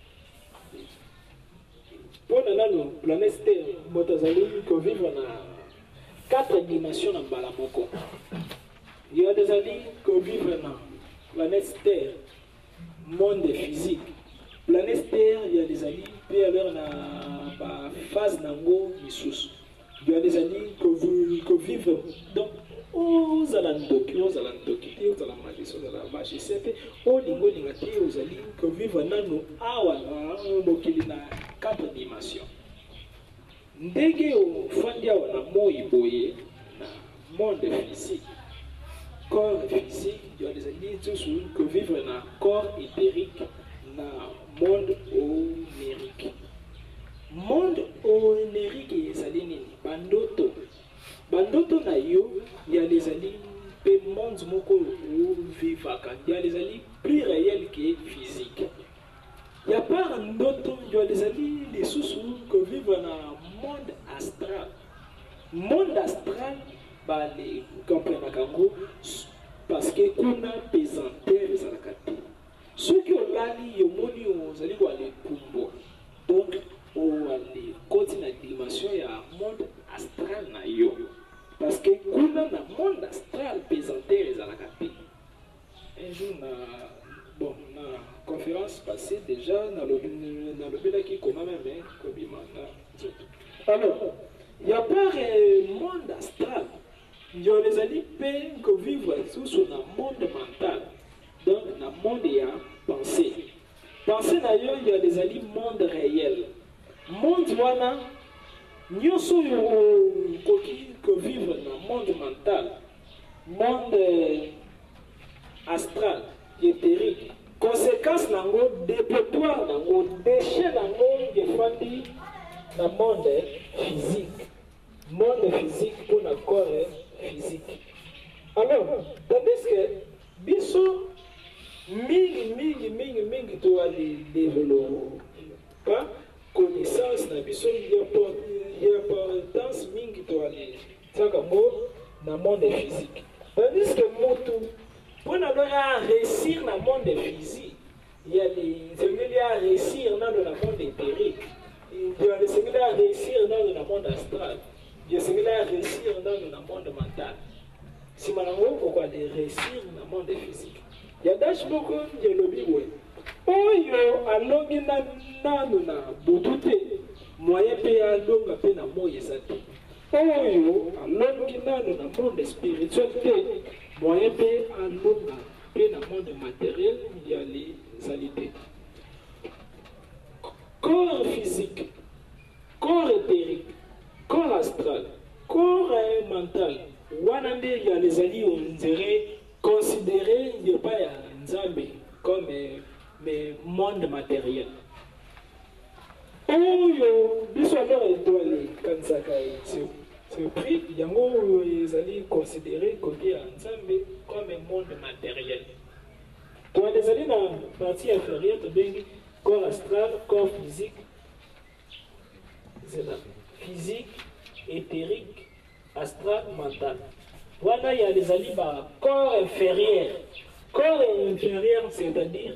pour la planète Terre, motazali ko vivre na 4 dimensions na mbala moko. Il y a des alliés ko vivre na planète Terre, monde physique. Planète Terre, il y a des alliés pe alors na ba phase nango misusu. Il y a des alliés ko vivre donc aux alandoki, aux magicien, aux lingolingati, aux alliés que vivent nano awa mokili na 4 dimensions. Ndege au fandia wana moi boye na monde physique, corps physique, il y a des alliés que vivent na corps éthérique na monde onirique. Monde onirique est allié bandoto. Bandoto na yo, il y a les alliés pe monde moko vivaka. Il y a les alliés plus réels que physiques. Il y a pas ndoto, il y a les alliés les sous que vivent dans le monde astral. Monde astral, bah les comprennent kango parce que kuna pesanteur les alakati. Ceux qui ont lali yomoni aux alliés wa les kumbo. Donc on les côté na dimension ya monde astral na yo. Parce que kuna na monde astral pesanteur les alakati. Un jour na conférence passée déjà dans le bel qui comment même alors il y a pas un monde astral, il y a les alliés que vivre sous le monde mental, donc dans le monde il y a pensée d'ailleurs il y a les alliés monde réel monde wana nyoso que vivre dans le monde mental, monde astral éthérique. Conséquence nango dépotoir nango déchet nango gefandi na monde physique pour le corps physique. Alors tandis que biso mingi to ali développer connaissance na biso dans le monde physique. Tandis que Motu, pour réussir dans le monde physique, il y a des singles à réussir dans le monde éthérique. Il y a des singles à réussir dans le monde astral. Il y a des singles à réussir dans le monde mental. Si maintenant on va réussir dans le monde physique. Il y a des beaucoup de lobby. Oyo alongi nanu na butute moyen pe alonga pe na moye sate. Oyo alongi nanu na monde spirituel pe moyen pe alonga pe na monde matériel ya les alités. Corps physique, corps éthérique, corps astral, corps mental. Wanande ya les alliés on dirait considérer il pas ya nzambe comme mais monde matériel. Oyo biso alors étoile kansaka ce prix yango ils allaient considérer côté nzambe comme un monde matériel. Toi les alliés dans la partie inférieure de bengi corps astral, corps physique, c'est là. Physique, éthérique, astral, mental. Voilà, il y a les alliés par corps inférieur. Corps inférieur, c'est-à-dire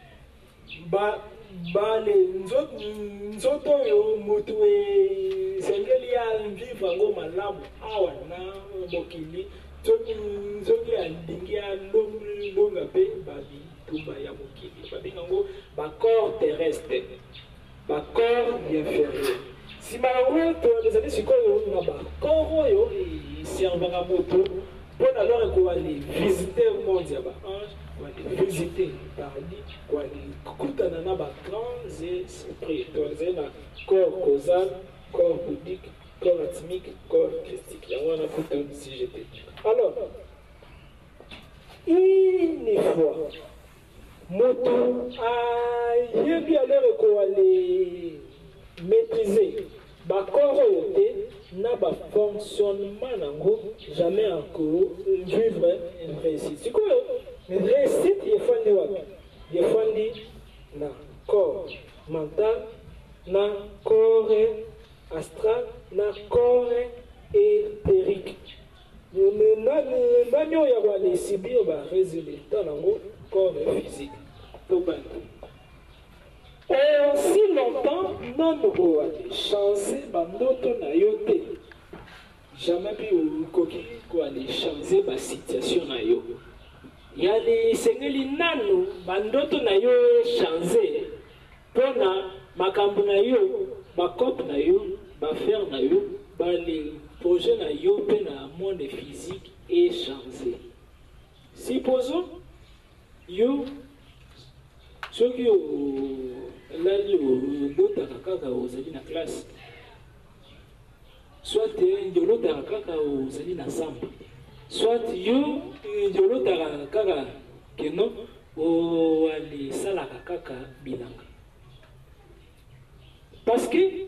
les nzoto yo mutu sengeli ya vivre ngo malamu awa na mokili nzoki alingi alonga pe babitumba ya mokili babenga ngo corps terrestre, corps inférieur. Si malheureusement les années sikoyo na corps oyo servera moto pour alors qu'on va aller visiter le monde ya ba ange, on va aller visiter le paradis, on va aller kutana na ba grands esprits. Donc c'est un corps causal, corps bouddhique, corps atmique, corps christique. Il y a un couteau si j'étais. Alors, une fois, moto a yebi alors qu'on va aller maîtriser ba corps oyote na ba fonctionnement nango jamais encore vivre une réussite. C'est quoi une réussite yefandi wapi? Yefandi na corps mental, na corps astral, na corps éthérique. Nani oyo wale sibir ba résultat nango corps physique. Aussi longtemps, non, on a changé bandoto na yote. Jamais pu koki ko aller changer ba situation na yo. Ya les sengeli nanu bandoto na yo changer. Pona makambo na yo, ba cop na yo, ba faire na yo, ba les projets na yo pe na monde physique et changer. Supposons yo ceux qui lali olotaka kaka ozali na classe soit olotaka kaka ozali na samba soit yo olotaka kaka keno alisalaka kaka bilanga parce que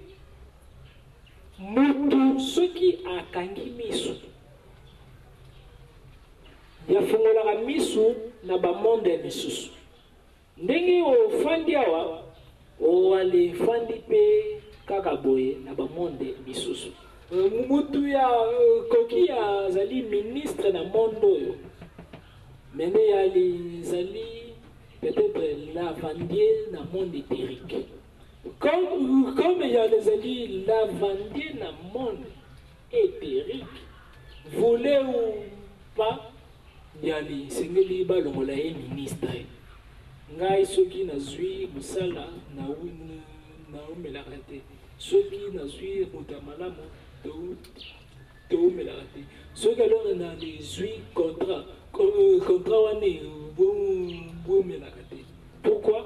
moto soki akangi miso yafungolaka miso na bamonde misusu ndenge ofandi awa oale fandi pe kaka boye na bamonde misusu mutu ya koki azali ministre na monde oyo mene yalizali peut-être lavandier na monde éthérique comme yalizali lavandier na monde éthérique voulez ou pas yali sengeli balongola ye ministre ngai soki nazwi musala na umelaka te soki nazwi moto ya malamu toumelaka te soki alors nazwi contrat wana bomelaka te pourquoi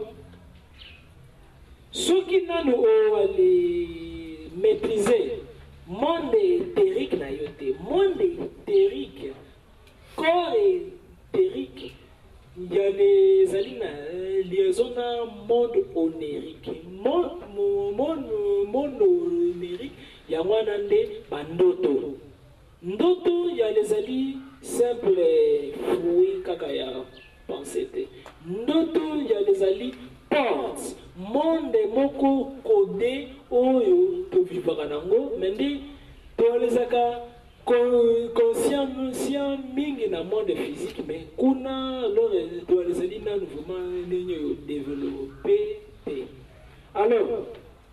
soki nanu oale maîtriser monde éthérique na yo te monde éthérique corps éthérique. Il y a les liaisons dans le monde onérique. Monde onérique, il y a bandoto. Ndoto, il y a les alliés simples fruits kakaya pensée. Ndoto, il y a les alliés portes. Monde moko codé oyo to vivre nango, mais to les aka conscient mingi na monde physique, mais kuna alors doit les alliés vraiment développer. Alors,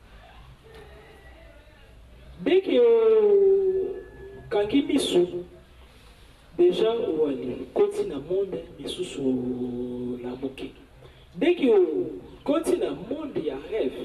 dès que quand il misou déjà ou aller continue na monde misou sur la moquée. Dès que continue na monde il y a rêve.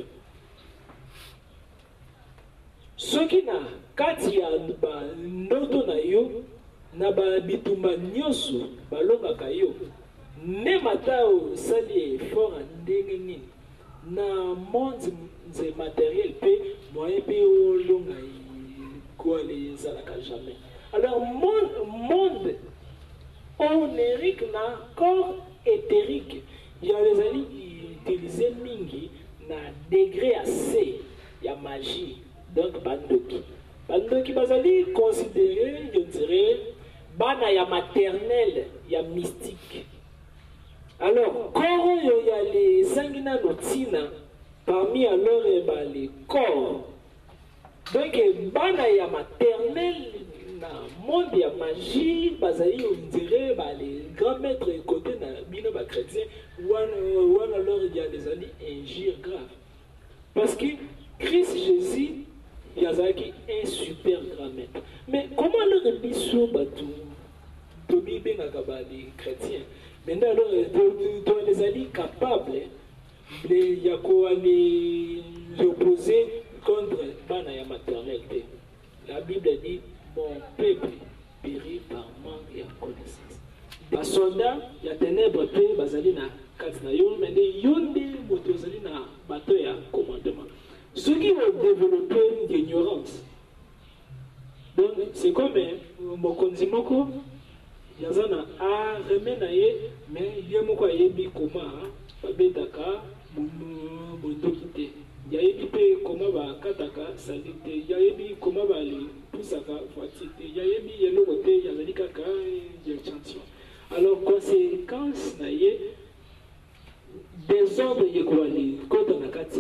Ce qui na kati ya ba ndoto na yo na ba bitumba nyonso balongaka yo ne matao sali effort ndenge nini na monde nze matériel pe moyen pe olonga quoi les alaka jamais. Alors monde onérique na corps éthérique il y a les alliés utiliser mingi na degré assez ya magie. Donc bandoki bazali considéré, je dirais, bana ya maternel, ya mystique. Alors, quand il y a les sanguina notina, parmi alors les corps. Donc bana ya maternel, na monde ya magie, bazali on dirait les grands maîtres côté na bino ba chrétien, ou alors il y a des alliés injures graves. Parce que Christ Jésus il y a un super grand maître. Mais comment le biso batou Tobi les chrétiens maintenant alors les alliés capables de yako les opposer contre bana ya maternité. La Bible dit mon peuple périt par manque de connaissance. Des soldats ya ténèbres pe bazali na katina yo mais yonde motozali na bateau ya commandement. Ceux qui ont développé l'ignorance. Donc, c'est comme Mokonzimoko, Yazana a remenaye, mais il y a beaucoup de comment, Babetaka, Bondokite. Il y a eu comment va Kataka, Salite, il y a eu comment va les Poussaka, Fatite, il y a eu Yellow Côté, Yazalikaka, Yachantion. Alors, conséquence, naye, des ordres yékouali, quand on a quatre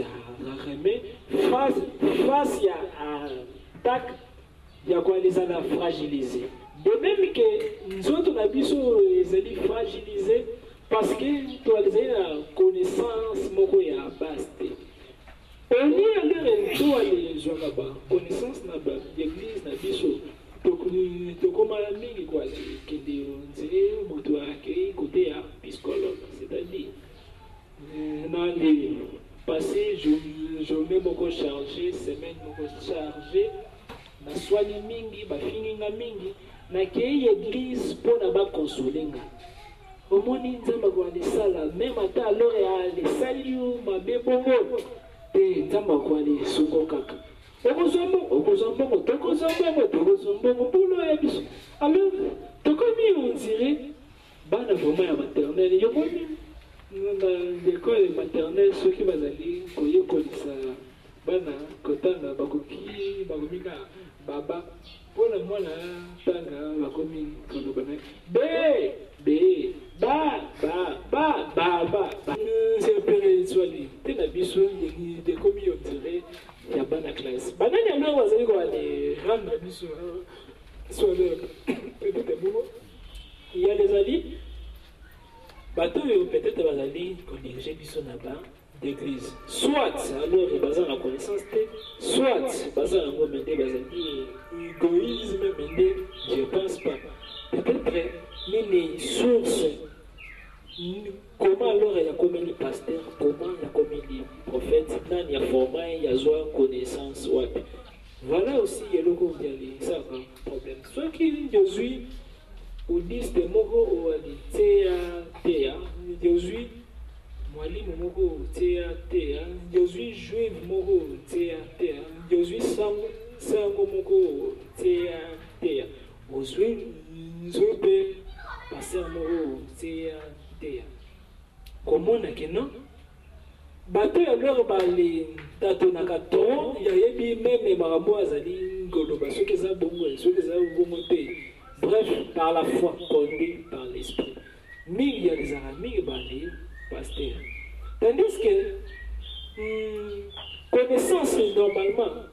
face à attaque, il y a quoi les a fragilisés. De même que nous autres, on a vu les fragilisés parce que toi les la connaissance, moko ya baste. Au lieu de toi les gens là-bas, connaissance là-bas, l'église n'a biso. Donc comme à la mingi quoi, que des on moto accueilli côté à psychologue, c'est-à-dire dans les passé journée beaucoup chargé, semaine beaucoup chargé, na soigné mingi, ba fininga mingi, na kei église pour na ba consoler nga. Au moni nzamba kwa les sala, même ata alors ya les saliu ma bebongo, nzamba kwa les soko kaka. Okozombo, boulot ya biso. Alors, tokomi on dirait, bana vraiment ya maternelle, yo komi. Dans l'école maternelle, ceux qui bazali koyekolisa bana kotanga bakoki bakomika baba pona mwana tanga bakomi kolobana c'est péré swali tena biso de komi on dirait ya bana classe banani alors bazali ko aller rendre biso swali peut-être bon il y a les alliés bateau peut-être bazali qu'on dirigeait biso là-bas d'église. Soit alors ils basent la connaissance, soit basent la gommende bazali égoïsme mais je pense pas. Peut-être les sources comment alors il y a comme les pasteurs, comment il y a comme les prophètes, il y a formé, il y a joie connaissance ouais. Voilà aussi il y a le cours d'aller ça un problème. Soit qui Josué ou disent des mots ou tea Josué mwalimu moko tea Josué juif moko tea Josué sango moko tea Josué nzobe passer moko tea comment na keno bato ya lor bali tato na katon ya yebi même maramo azali ngoloba soki eza bongo soki eza bongo te. Bref, par la foi, conduit par l'esprit. Mais il y a des amis qui pasteurs. Tandis que connaissance, normalement,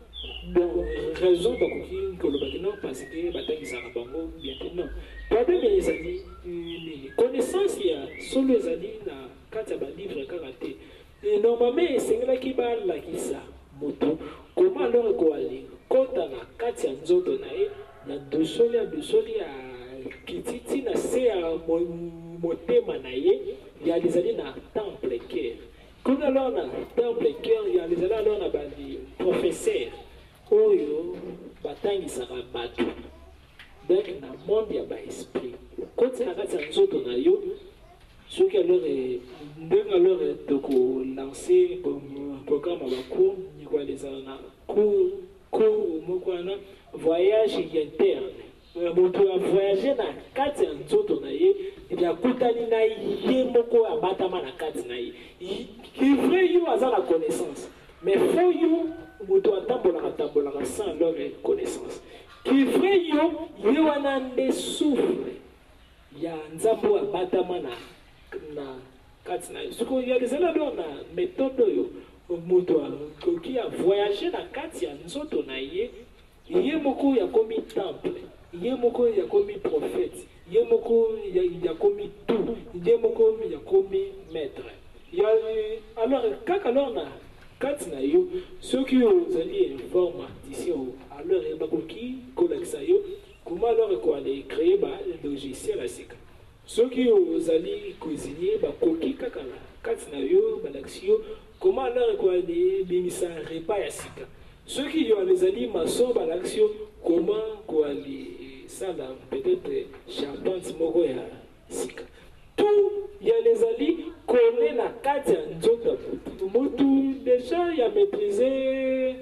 donc raison bakoki kolobaki non parce que batangisaka bango bien te non problème ezali nini connaissance ya solo ezali na kati ya balivre kaka te normalement esengelaki balakisa moto comment alors ekoali kota na kati ya nzoto na ye na dosoli ya kititi na se ya motema na ye ya lezali na temple cœur kuna alors na temple cœur ya lezali alors na bandi professeur oyo batangisaka bato donc na monde ya baesprit koti na kati ya nzoto na yo soki alors ndenge alors tokolancer programme ya bacours nikolezala na cours moko wana voyage interne moto avoyage na kati ya nzoto na ye yakutani na ye moko abatama na kati na ye livre yo aza na connaissance mais fo yo moto atambolaka sans alors connaissance livre yo ye wana nde souffle ya nzambo abatama na kati na ye soki yalizala do na méthode oyo moto akoki avoyage na kati ya nzoto na ye ye moko yakomi temple ye moko yakomi prophète ye moko yakomi tout ye moko yakomi maître alors kaka alors na kati na yo soki ozali informaticien alors bakoki kolakisa yo comment alors ekoale créer ba logiciel ya sika soki ozali cuisinier bakoki kaka na kati na yo balakisi yo comment alors ekoale bimisa repas ya sika soki yo ezali maçon balakisi yo comment koali sala peut-être charpente moko ya sika tout ya ezali kone na kati ya nzoto ya motu déjà ya maîtriser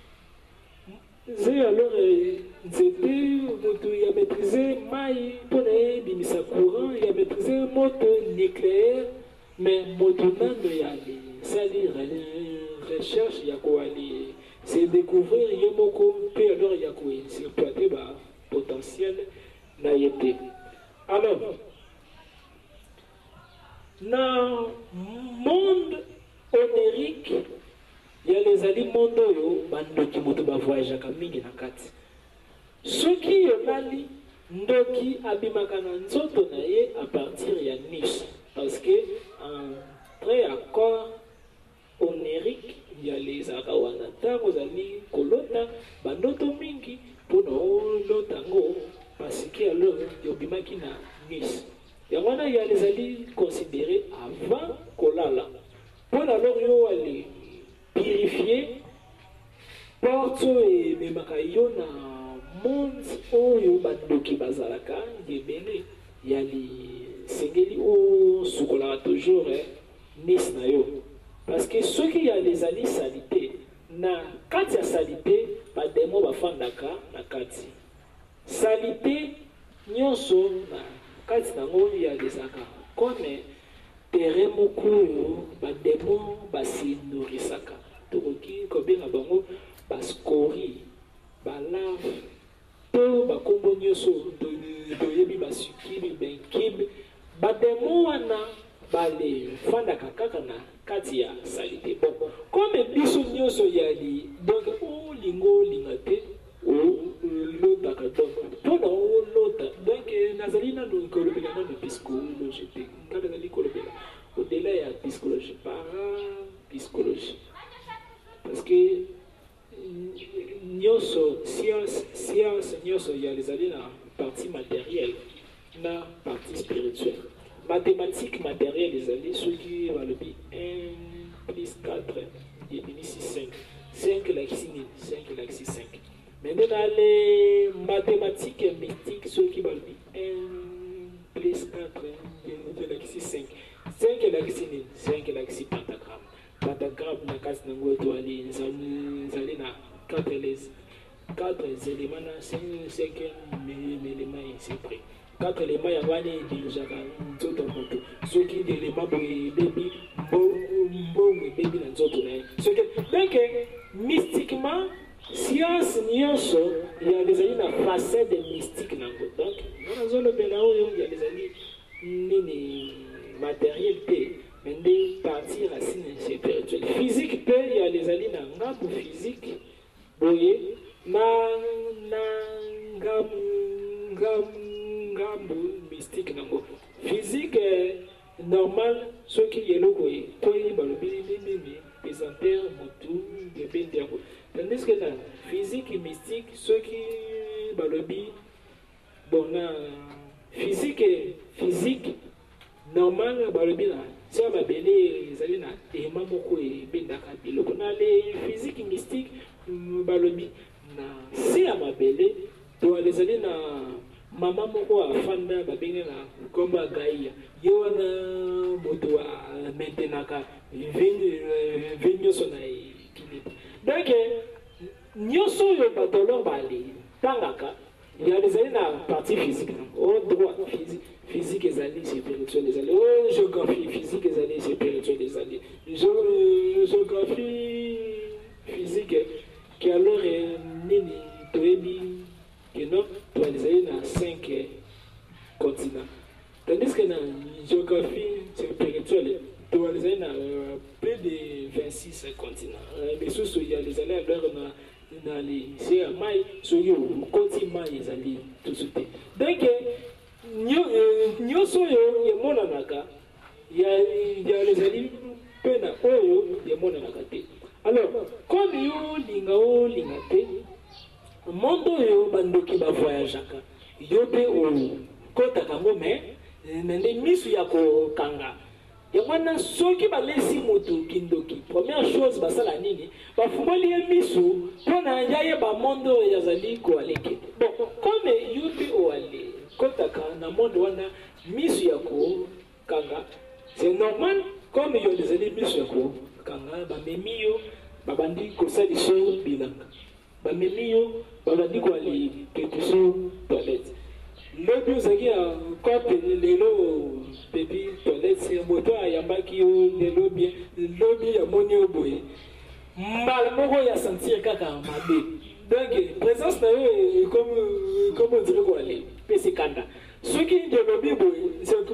alors nzete motu ya maîtriser mai mpona ebimisa courant ya maîtriser moto nucléaire mais motu nano ya sali recherche ya koali se découvrir ye moko mpe alors ya koexploiter ba potentiel na ye te alors na monde onérique ya lezali monde oyo bandoki moto bavoyageaka mingi na kati soki yolali ndoki abimaka na nzoto na ye à partir ya niche parce que en très accord onérique ya lezaka wana ntango ozali kolota bandoto mingi mpona olota ngo parce que alors yobimaki na niche yango wana ya lezali considéré avant kolala mpona alors yo ali purifier porte oyo ememaka yo na monde oyo bandoki bazalaka ebele yali sengeli osukolaka toujours nice na yo parce que soki ya lezali salite na kati ya salite bademo bafandaka na kati salite nyonso na kati nango ya lezaka kone terrain moko oyo bademo basinorisaka tokoki kobenga bango bascori balave to bakombo nyonso toyebi basukibi benkibi bademo wana balefandaka kaka na kati ya salite bon comme biso nyonso yali donc olingo olinga te olotaka donc mpona olota donc nazali nano kolobela nano psychologie te nga nazali kolobela au-delà ya psychologie parapsychologie parce que nyonso science nyonso ya ezali na partie matérielle na partie spirituelle mathématique matérielle ezali soki balobi 1 plus 4 ebimisi 5 5 lakisi nini 5 lakisi 5 maintenant dans les mathématiques mystiques soki balobi 1 plus 4 lakisi 5 5 lakisi nini 5 lakisi pentagramme na kasi nango etwali ezali na 4 éléments na 5 éléments ainsi près 4 éléments ya wana edirigeaka nzoto ya moto soki élément boye ebebi mbongo ebebi na nzoto na ye soki donc mystiquement science nyonso ya ezali na facette mystique nango donc nga nazolobela oyo ya ezali nini matériel te mais nde partie racine spirituelle physique te ya ezali na ngambo physique boye na ngambu mystique nango physique normal ce qui est le boye toyi balobi nini pesanteur motu de bendiango tandis que na physique et mystique ce qui balobi bon na physique normal balobi na si mabele ezali na ema moko ebendaka biloko na le physique mystique balobi na si ya mabele to ezali na mama moko afanda babenge na komba gaia ye wana motoamentenaka vi nyonso na ekilibre donc nyonso oyo bato lor bale tangaka ya ezali na partie physique au droit physique ezali spirituel ezali o géographie physique ezali spirituel ezali géographie physique qui alors nini toyebi que non ezali na 5 continents tandis que na géographie spirituelle ezali na plus de 26 continents misusu ya ezali alors na lycée ya mai soki okoti mai ezali tusu te donc nyonso oyo emonanaka ya ezali mpe na oyo emonanaka te alors comme yo olinga te monde oyo bandoki bavoyageaka yo mpe okotaka yango me nde misu ya kokanga yango soki balesi moto kindoki première chose basala nini bafungoli ye misu mpona yayeba monde oyo yazali koaleke bon comme yo mpe oale kotaka na monde wana misu ya kokanga c'est normal comme yo ezali misu ya kokanga bamemi yo babandi kosalisa bilanga bamemi yo babandi koali petuso toilette lobi ozalaki ya kope lelo bebi toilette moto ayambaki yo lelo bien lobi yamoni yo boye mbala moko ya sentir kaka mabe donc présence na yo comme on dirait koali mpe sekanda soki lobi boye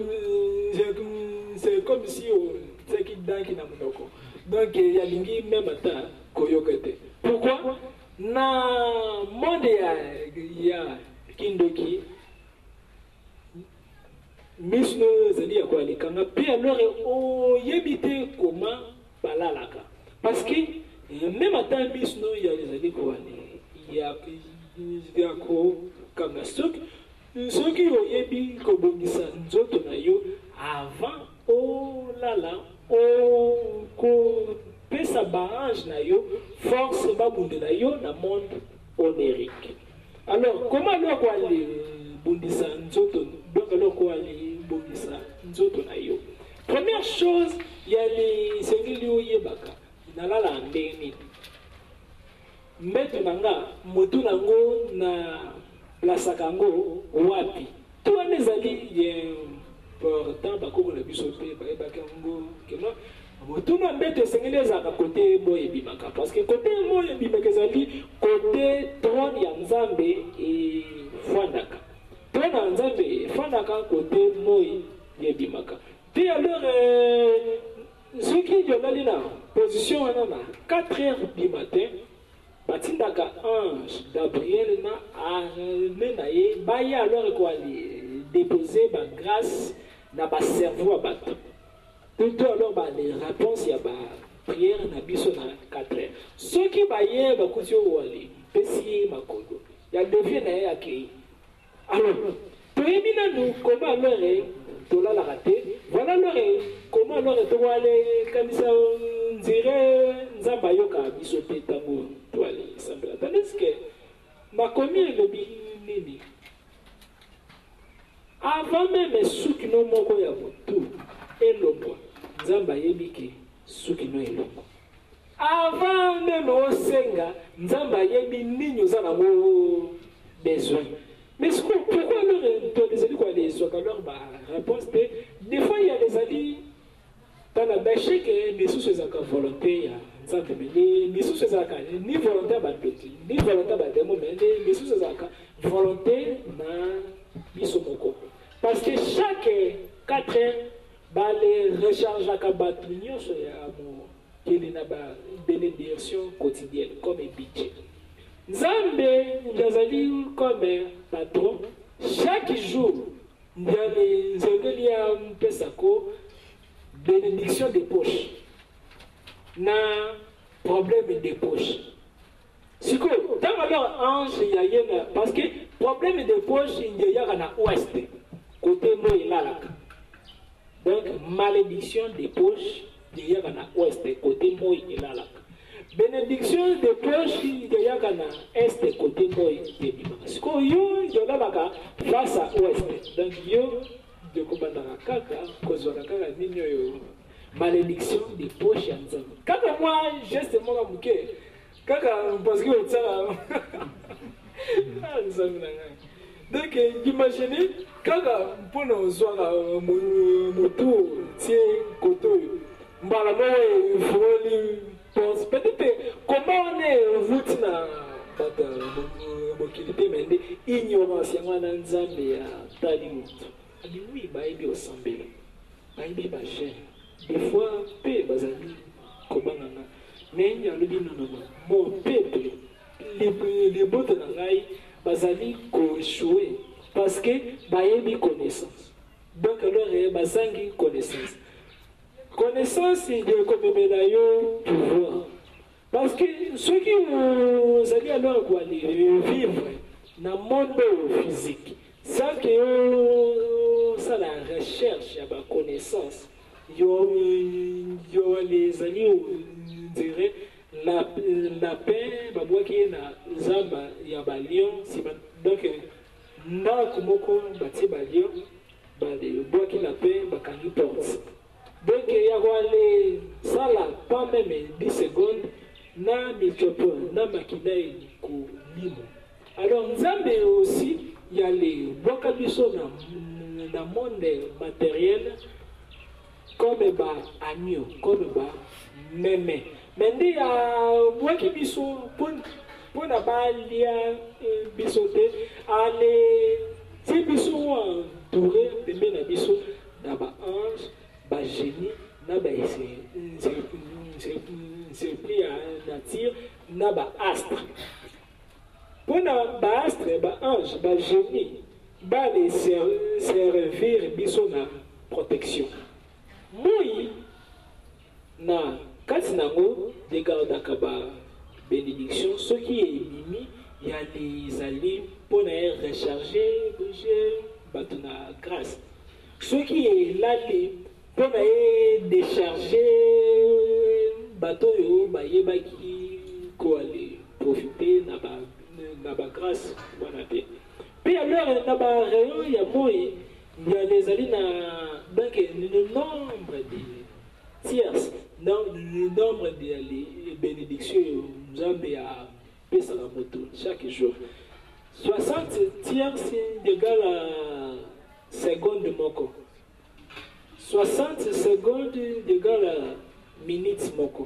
c'est comme si ozalaki danki na monoko donc yalingi même ata koyoka te pourquoi na monde ya kindoki misno ezali ya koalekanga mpe alors oyebi te koma balalaka parce que même ata misno ya ezali koale ya kokanga soki oyebi kobongisa nzoto na yo avant olala kopesa baange na yo force babundela yo na monde onérique alors comment alors koale bundisa nzoto donc alors koale bongisa nzoto na yo première chose yali sengeli oyebaka nalala ndenge nini mbeto nanga motu nango na plasaka yango wapi to wana ezali important bakoko na biso mpe bayebaki yango keno motu na mbeto esengeli ezalaka kote moyo ebimaka parce que kote moyo ebimaka ezali kote trône ya nzambe efandaka trône ya nzambe efandaka kote moyo ebimaka mpe alors soki jolali na position wana na 4 heures du matin batindaka ange Gabriel na arme na ye baya alors ekoali déposer bagrâce na bacerveau ya bato plutôt alors les réponses ya baprière na biso na 4 heures soki baye bakuti oyo wali mpesi ye makolo ya devie na ye akei alors toyebi nanu koma alors tolalaka te voilà alors koma alors tokoale kanisa nzire nzambe ayoka biso te ntango toale sambela tandis ke makomi elobi nini avant même suki no moko ya motu elongwa nzambe ayebi ke suki no elongwa avant même osenga nzambe ayebi nini oza nango besoin mais pourquoi alors tozali koalezwaka alors baréponse te des fois il y a des alis tala basheke misusu ezalaka volonté ya nzambe me misusu ezalaka ni volonté ya bandoti ni volonté ya bademo me misusu ezalaka volonté na biso moko parce que chaque 4 heures bale rechargeaka bato nyonso ya mokili na babénédiction quotidienne comme budget Nzambe Njazali comme patron, chaque jour, Nzangeli a Pesako, bénédiction des poches. Na problème des poches. Si que, tant alors ange, il y a parce que problème des poches, il y a un ouest, côté moi et là. Donc, malédiction des poches, il y a un ouest, côté moi et là. Bénédiction des poches, il y a un est, côté moi et là. Si que yo, il y a là face à ouest. Donc, yo, de Kobandara Kaka, Kozoraka, Nino, malédiction des poches. Quand moi, geste mon bouquet, parce que donc, imaginez, quand pour nous soir mon tour, tiens, côté, peut-être comment on est voûte na mobilité, mais ignorance, il y a un Zambie à Talimut. Oui, bah, il est au Sambé, bah, il est ma chaîne. Des fois, paix, bazali, comment on a. Mais il y a le dit non, mon peuple, les mots de la raille, bazali échoué parce que bayebi connaissance. Donc alors bazangi connaissance. Connaissance de comme menayo pouvoir. Parce que ceux qui vous allez alors quoi vivre dans le monde physique, ça que ça la recherche à la connaissance. Yo les amis dirait la paix babwa qui na zamba ya balion donc na kumoko bati balion bale bois qui la paix bakangi porte donc ya wale sala pas même 10 secondes na mitopo na makidai ku limo. Alors nzambe aussi il y a les bois kabiso na monde matériel comme ba agneau comme ba mémé. Mais il y a moi qui biso pour na balia bisoté aller si biso entouré de na biso na ba ange ba génie na ba c'est pli à nature na ba astre pour na ba astre ba ange ba génie ba les servir biso na protection moi na quand nango dégardaka ba bénédiction ce qui est mimi il y a des alliés pour recharger batuna grâce ce qui est là pour décharger bateau yo ba yebaki ko aller profiter na ba grâce voilà bien puis alors na ba rayon il y a moi il y a les alliés na donc le nombre de tierces. Dans le nombre de bénédictions, Nzambe a payé sa moto chaque jour. 60 tiers c'est égal à seconde moko. 60 secondes égal à minutes moko.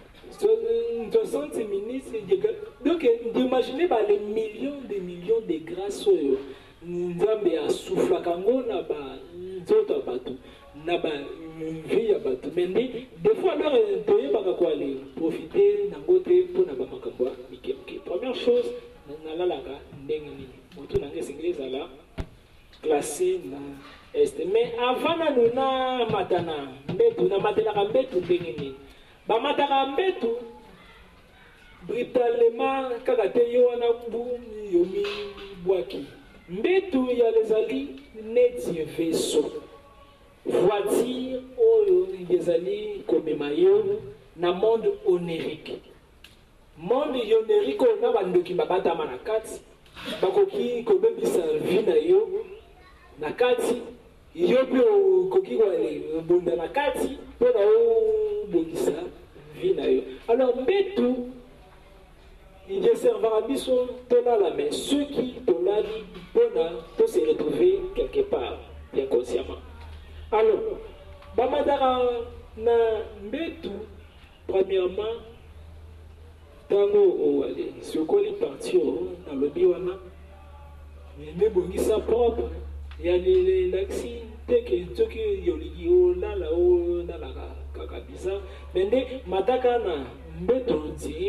60 minutes égal. Donc, imaginez les millions de grâces Nzambe a soufflé kango na ba nzoto bato na ba vie ya bato. Mais des fois alors toye baka ko aller profiter na ngote pour na ba makambo mikemke. Première chose na lalaka ndenge ni moto na ngese ngreza la classé na est. Mais avant na nuna matana mbetu na matela mbetu ndenge ni ba mataka mbetu brutalement kaka te yo na bu yomi bwaki mbetu ya lezali neti vaisseau voiture oyo yezali komema yo na monde onirique. Monde onirique na bandoki babatama na kati bakoki kobebisa vie na yo na kati yo pe okoki kobonda na kati mpo na obongisa vie na yo. Alors mbetu il servera biso tolala, mais ceux qui tolali pour se retrouver quelque part bien consciemment. Alors bamadara na mbetu premièrement tango oale sokoli parti na lobi wana mais bongisa propre ya les laxi teke toki yoligi olala o na la kaka bizarre mais mataka na mbetu nti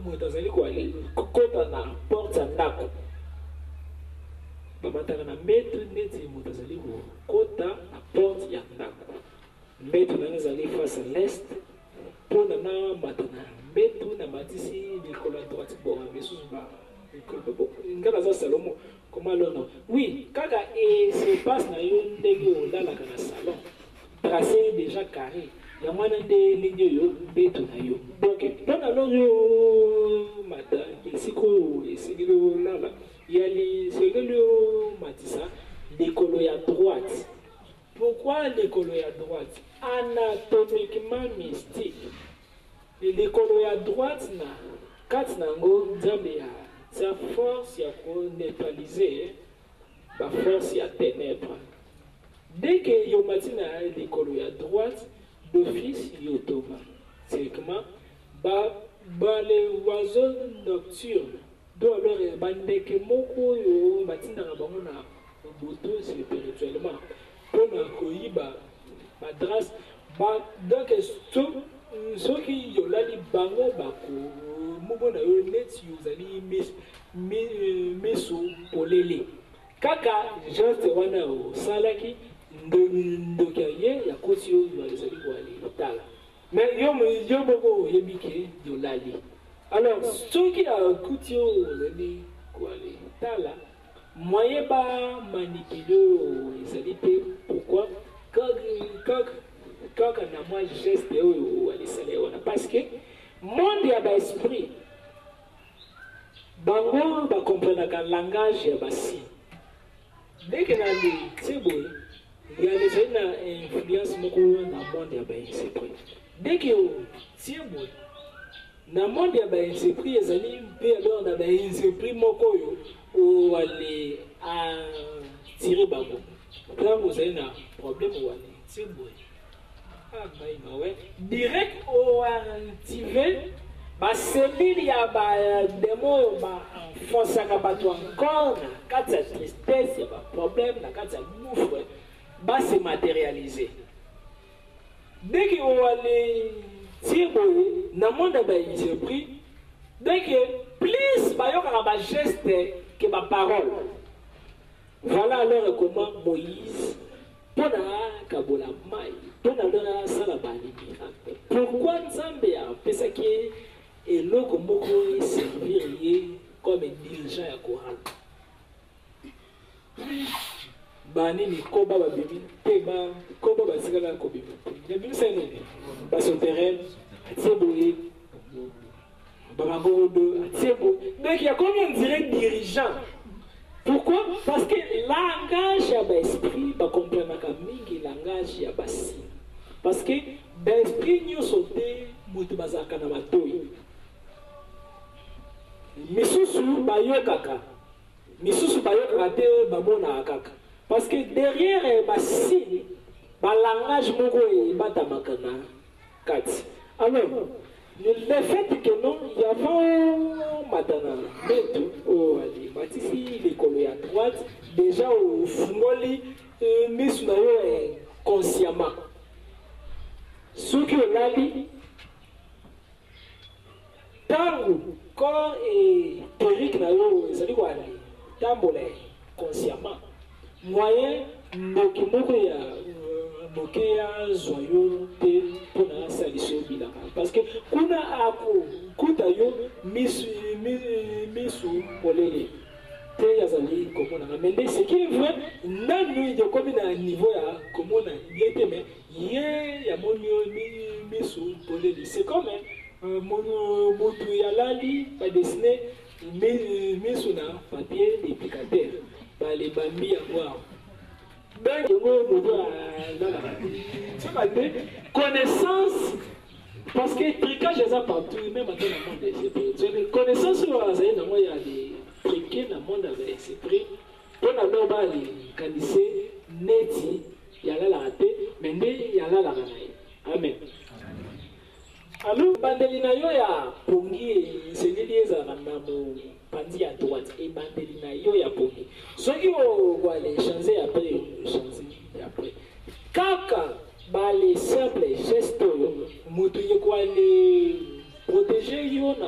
moto azali kokota na porte ya ndako bamataka na mbeto neti moto azali kokota na porte ya ndako mbeto nanga ezali face à l'est mpona na mata na mbeto na matisi likolo ya droite bon misusu nga naza salomo comment alors non oui kaka espace na yo ndenge olalaka na salon tracé déjà carré ya mwana nde ndenge oyo mbeto na yo donc mpona alors yo mata esiko olala yali sekeli yo matisa likolo ya droite. Pourquoi l'école à droite? Anatomiquement mystique. L'école à droite, quand on a sa force à neutraliser, la force à ténèbres. Dès que y a l'école à droite, d'office y automa. C'est comment? Les oiseaux nocturnes. Donc alors, dès que moko yo matina na boto spirituellement. Pour koyiba madras donc ceux qui yolali bango bako mumona yo net yozali meso polele kaka juste wana salaki ndokaye ya koti yo yozali kwali tala mais yo boko yebike yolali alors ceux qui a koti yo yozali kwali tala moyen ba manipuler les alités pourquoi quand on a moi geste ou les salaires parce que monde ya ba esprit bango ba comprendre ka langage ya basi dès que na li tibo ya les na influence moko na monde ya ba esprit dès que tibo na monde ya ba esprit ezali mpe alors na ba esprit moko yo ou aller à tirer bango. Là vous avez un problème ou aller tirer ah bah ouais direct au activer ba cellule ya ba démon ba force à battre encore quand ça tristesse ya ba problème na quand ça gouffre ba se matérialiser dès que on aller tirer na monde ba esprit dès que plus ba yo ka geste que ma parole. Voilà alors comment Moïse, pour Kabola Maï, pour la Salabani miracle. Pourquoi Nzambe a fait ça qui est le Komoko servir comme dirigeant à Koran? Bani ni koba ba bibi, teba koba ba sigala ko bibi. Ya bibi sene ba son terrain, tseboye. Babango de tsebo. Donc il y a combien de dirigeants? Pourquoi? Parce que langage ya ba esprit ba comprendre ka mingi langage ya basi. Parce que ba esprit nyo sauté mutu bazaka na matoyi. Misusu ba yo kaka. Misusu ba yo kaka te ba mona kaka. Parce que derrière basi ba langage moko e batamaka na kati. Alors le fait que non, il y a maintenant, l'école à droite, déjà au Fumoli, mais consciemment. Ce que l'on a dit, tant corps et Eric Nayo, c'est quoi? Tambolé, consciemment. Moyen, Mokia, Zoyo, pour la solution bilan. Parce que, kuna ako, kutayo, misu, polele. Te yazali, comme on a. Mais ce qui est vrai, nous, de comme un niveau, comme on a, il était, mais, il y a mon misu, polele. C'est comme, mon yalali, pas dessiné, misu na papier, déplicateur, par les bambis à voir. Connaissance, parce que tricage est partout, même dans le monde. Connaissance, il y a des triquets dans le monde avec esprit. Pour la normale, quand il sait, neti, il y a la raté, mais il y a la ranaï. Amen. Alors, bandelina yo ya pongi, c'est lié à la pandi à droite et bandelina yo ya pongi. Ceux qui vont aller changer après, après. Kaka, les simples gestes, mutu yeko aller protéger yo na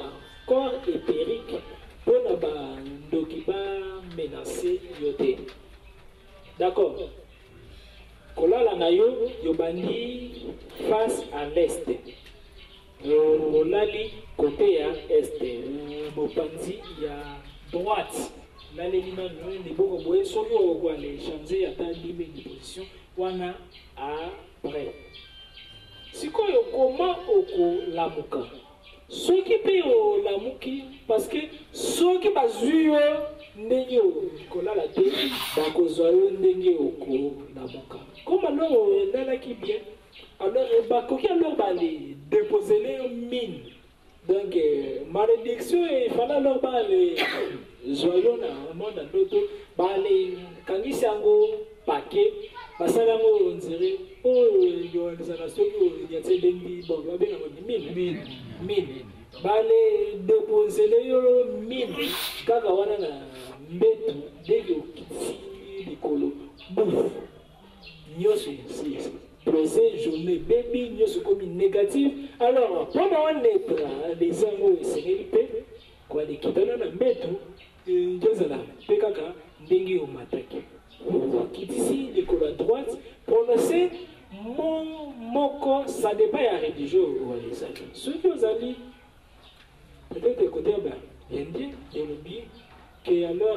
corps épérique pour ne pas menacer yote. D'accord. Kolala na yo yobandi face à l'est. Olali côté à est. Mopanzi ya droite. Là les limanes ne beaucoup boire sauf qu'on va les changer à ta limite de position. Wana après. Si quoi comment oko lamuka. Ceux qui payent au lamuki parce que ceux qui bazuyo ndenge kola la te bakozoyo ndenge oko lamuka. Comme alors là qui bien alors bakoki alors ba les déposer les mines. Donc malédiction il fallait alors ba les joyaux na monde d'auto ba les kangisi yango paquet basala ngo on dirait oh yo les nations qui y a des dengi bon ba bien mine bale déposer les mine kaka wana na mbetu dege okiti likolo bouf nyoso si procès journée baby nyoso comme négatif alors pendant un être les ango esengeli pe kwa likitana na mbetu njozala pe kaka ndenge o mataki okitisi likolo à droite prononcer moko ça dépend ya religion ou les ça ceux qui aux alliés peut-être côté indien théologie que alors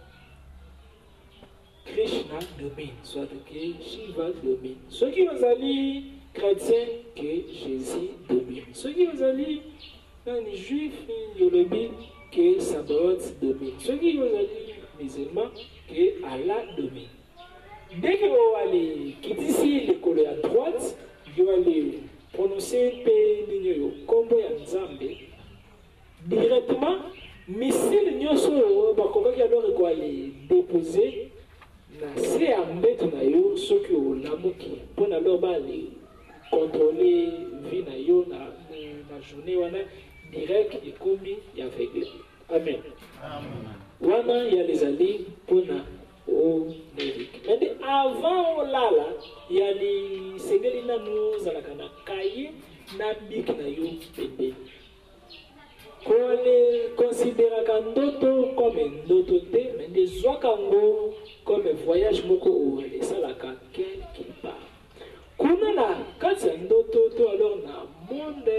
Krishna domine soit que Shiva domine ceux qui aux alliés chrétiens que Jésus domine ceux qui aux alliés les juifs théologie que Sabaoth domine ceux qui aux alliés musulmans que Allah domine. Dès que vous allez quitter ici l'école à droite, vous allez prononcer le combo à Nzambe. Directement, missile nyoso bakoki alors ko aller déposer na se ambeto na yo soki o lamuki pour alors ba aller contrôler vie na yo na journée wana direct et commis avec amen. Wana ya les alliés pour na au Nérique. Mais avant Olala, il y a les Sengeli na nous alakana kaye na bik na yo pende. Qu'on les considère kandoto comme ndoto te, mais des wakango comme voyage moko ou les salaka quelque part. Kuna na kati ndoto to alors na monde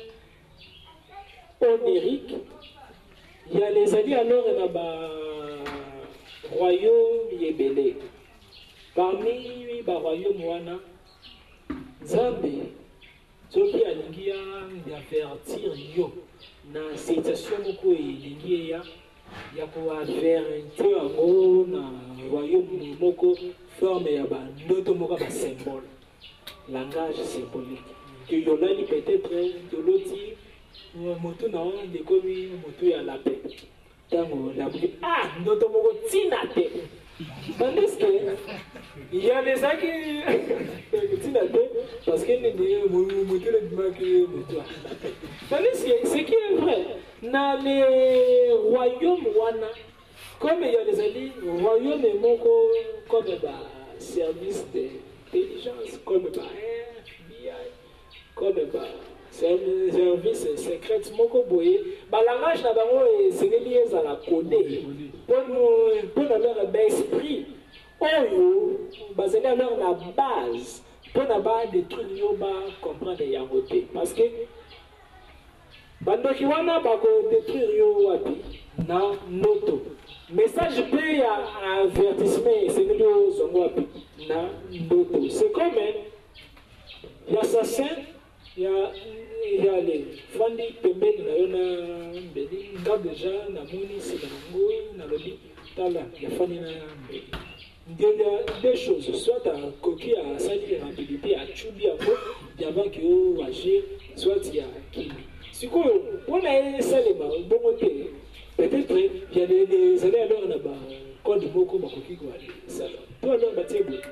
onirique, il y a les alliés alors na ba royaume yebele. Parmi les royaumes wana, Nzambe soki alingi avertir yo na situation moko elingi ya ko avertir yango na royaume moko forme ya ba ndoto moko ba symbole langage symbolique que yolali peut-être de l'autre moto na on de komi moto ya la paix tango la ndoto moko tina te tandis que il y a des gens qui tina te parce que ne moto le dimaki moto tandis que ce qui est vrai dans les royaumes wana comme il y a les alliés royaume moko comme ba service d'intelligence comme ba FBI comme ba service secret moko boye balangage na bango esengeli ezala codé pour leur esprit oyo bazali alors na base pour na ba détruire yo ba comprendre yango te parce que bandoki wana bako détruire yo wapi na noto message pe ya avertissement esengeli yo zongo wapi na ndoto c'est comme l'assassin il y a les fandi pembeni na yo na mbeli nga deja na moni sima nango na lobi tala ya fandi na mbeli ndenge deux choses soit à coquille à sali rapidité à chubi yango avant que o agir soit il y a kimi sikoyo mpona esalema bongo te peut-être il y a des années alors na ba code moko bakoki koali sala to alors batie boye.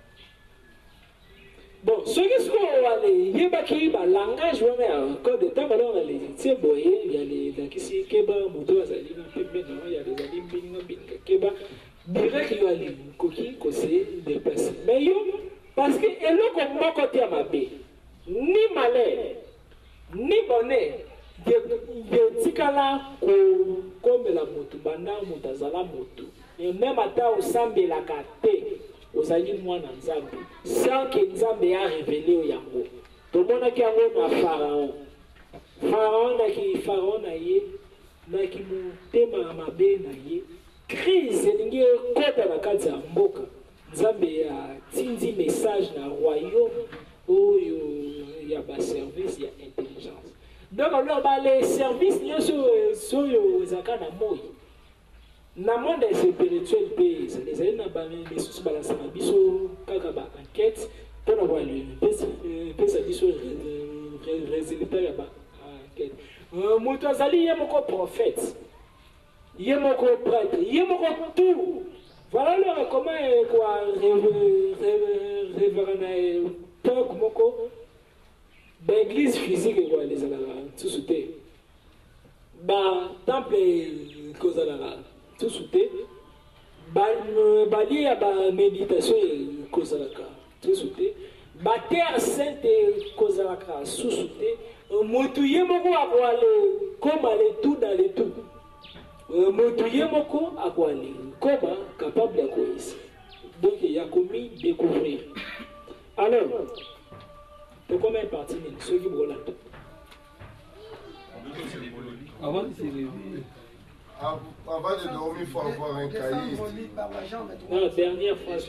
Bon, ce qui se passe, il y a des langages, quand de temps, alors, les tiens, il y a les qui keba, moto, il y a des aliments, keba, direct, il y a les coquilles, c'est déplacé. Mais parce que, et là, comme moi, quand il y a ma baie, ni malheur, ni bonheur, tikala komela motu banda moto azala motu même ata osambelaka te ozali mwana nzambe sans que nzambe a révélé yango tomonaki yango na pharaon na ye naki motema mabe na ye crise elingi ekota na kati ya mboka nzambe atindi message na royaume oyo ya baservice ya intelligence donc alors les services nyonso oyo ezalaka na moi na monde spirituel mpe ezali na bamisusu balasaka biso kaka baenquête mpona kopesa biso résultat ya baenquête moto azali ye moko prophète ye moko prêtre ye moko tout voilà le comment quoi révérend na époque moko l'église physique quoi les alala tout souté ba temple kozalala tout souté ba lié ya ba méditation kozalaka tout souté ba terre sainte kozalaka sous souté moto ye moko akwale comme aller tout dans les tout moto ye moko akwale comme capable ya koisa donc il y a commis découvrir alors de combien de parties ceux qui brûlent avant de se réveiller. Avant de dormir, il faut avoir un cahier. Non, la dernière phrase.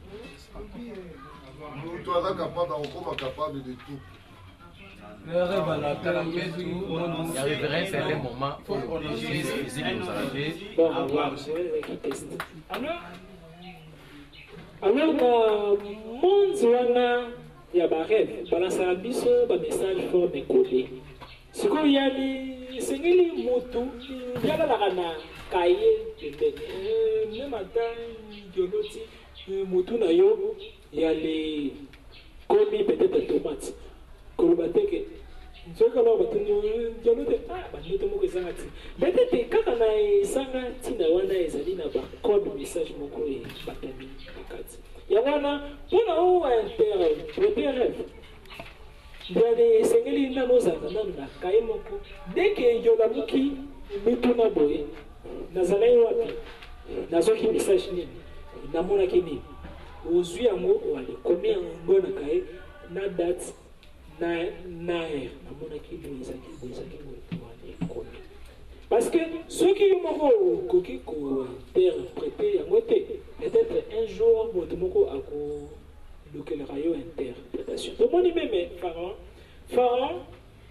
Nous, toi, là, capable de tout. Il arriverait un certain moment où l'église physique nous allait avoir. Alors, monde wana ya ba rêve balansa biso ba message fort mais collé. Siko yali sengeli motu yala la kana kaye pembeni. Même ata yoloti motu na yo yali komi peut-être tomate. Kolobateke nzoka lo batunu yolote banito moko ezanga ti. Peut-être kaka na esanga tina wana ezali na ba code message moko e batami bakati. Yawana pona o interpréter rêve. Ndane sengeli na nozanga na kaye moko deke yola muki mituna boye nazalai wapi nazoki message nini namona kini ozwi yango wale combien ngona kaye na date na namona kini ezaki wale combien parce que ceux qui moko koki ko interpréter yango te peut-être un jour moto moko ako lokelaka yo interprétation tomoni meme pharaon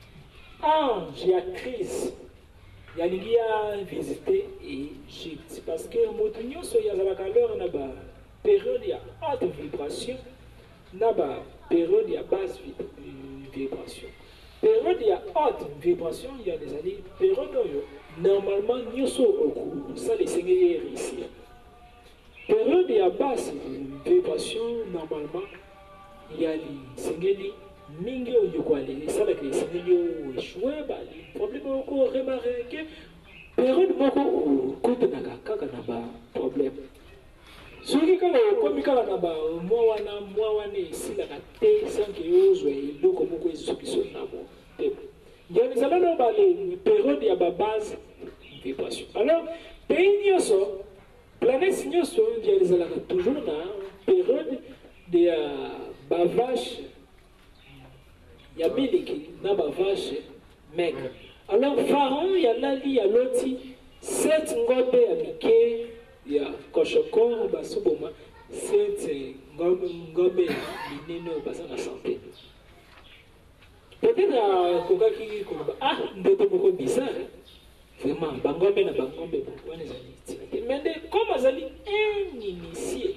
ange ya crise yalingi ya visiter Égypte parce que moto nyonso yazalaka lor na ba période ya haute vibration na ba période ya basse vibration période ya haute vibration ya des années période oyo normalement nyonso okosala esengeli réussir période ya basse vibration normalement ya lisengeli mingi oyo kwale esalaka esengeli oéchoué bali problème oko remarqué période moko okotenaka kaka na ba problème soki kaka okomi kaka na ba mwa wana esilaka te sanke ozwa eloko moko ezobiso na motema ndio ezala na bale période ya babase vibration alors pays nyonso planète nyonso ndio ezalaka toujours na période de bavache ya miliki na bavache maigre alors pharaon ya lali ya loti 7 ngombe ya mike ya koshokoro basoboma 7 ngombe ya minene oyo baza na santé peut-être kokaki koloba ndoto moko bizarre vraiment bangombe na bangombe wana ezali ntina te mais nde comme azali un initié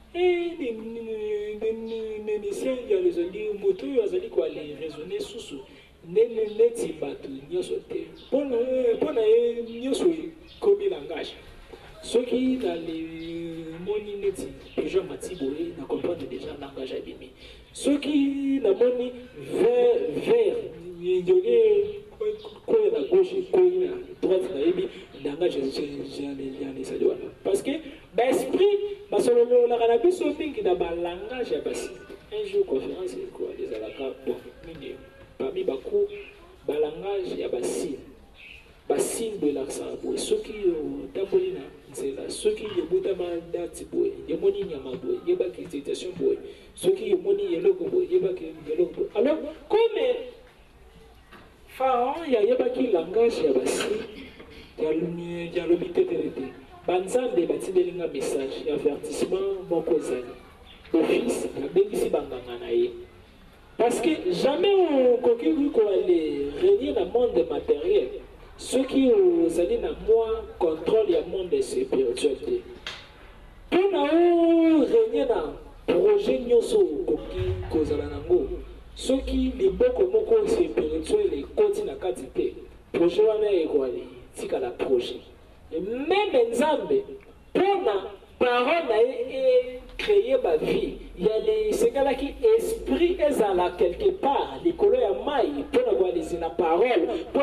initié ya ezali moto oyo azali koale raisonner susu neti bato nyonso te mpona ye nyonso ekomi langage soki namoni neti déjà mati boye na comprendre déjà langage abimi soki namoni vert njonge koya na gauche koya na droite nayebi langage ezali wana parce que baesprit basolololaka na biso mingi na balangage ya basi un jour conférence ezalaka bon mini parmi bacours balangage ya basin. Basin de l'accent. Ce qui tapolina, c'est là. Ce qui est boutama date boy, il y a moni nyama boy, il y a pas citation boy. Ce qui est moni yellow boy, il y a pas yellow boy. Alors, comme Pharaon, il y a pas qui langage ya basin, il y a le mité de Banzande batibelinga message, avertissement, bon kozali. Office, il y a bien ici banganganaye. Parce que jamais on continue à aller régner dans le monde matériel. Ceux qui ont allé dans moi contrôlent le monde de spiritualité. Pour nous régner dans le projet Nyoso Kozanango, ceux qui les beaucoup de spirituels les continuent à quantité. Projet wana équalé, c'est qu'à la projet. Même Nzambe, pour la parole et créer ma vie, il y a les séquelles qui esprit est là quelque part, les couleurs à maille, pour avoir la parole, pour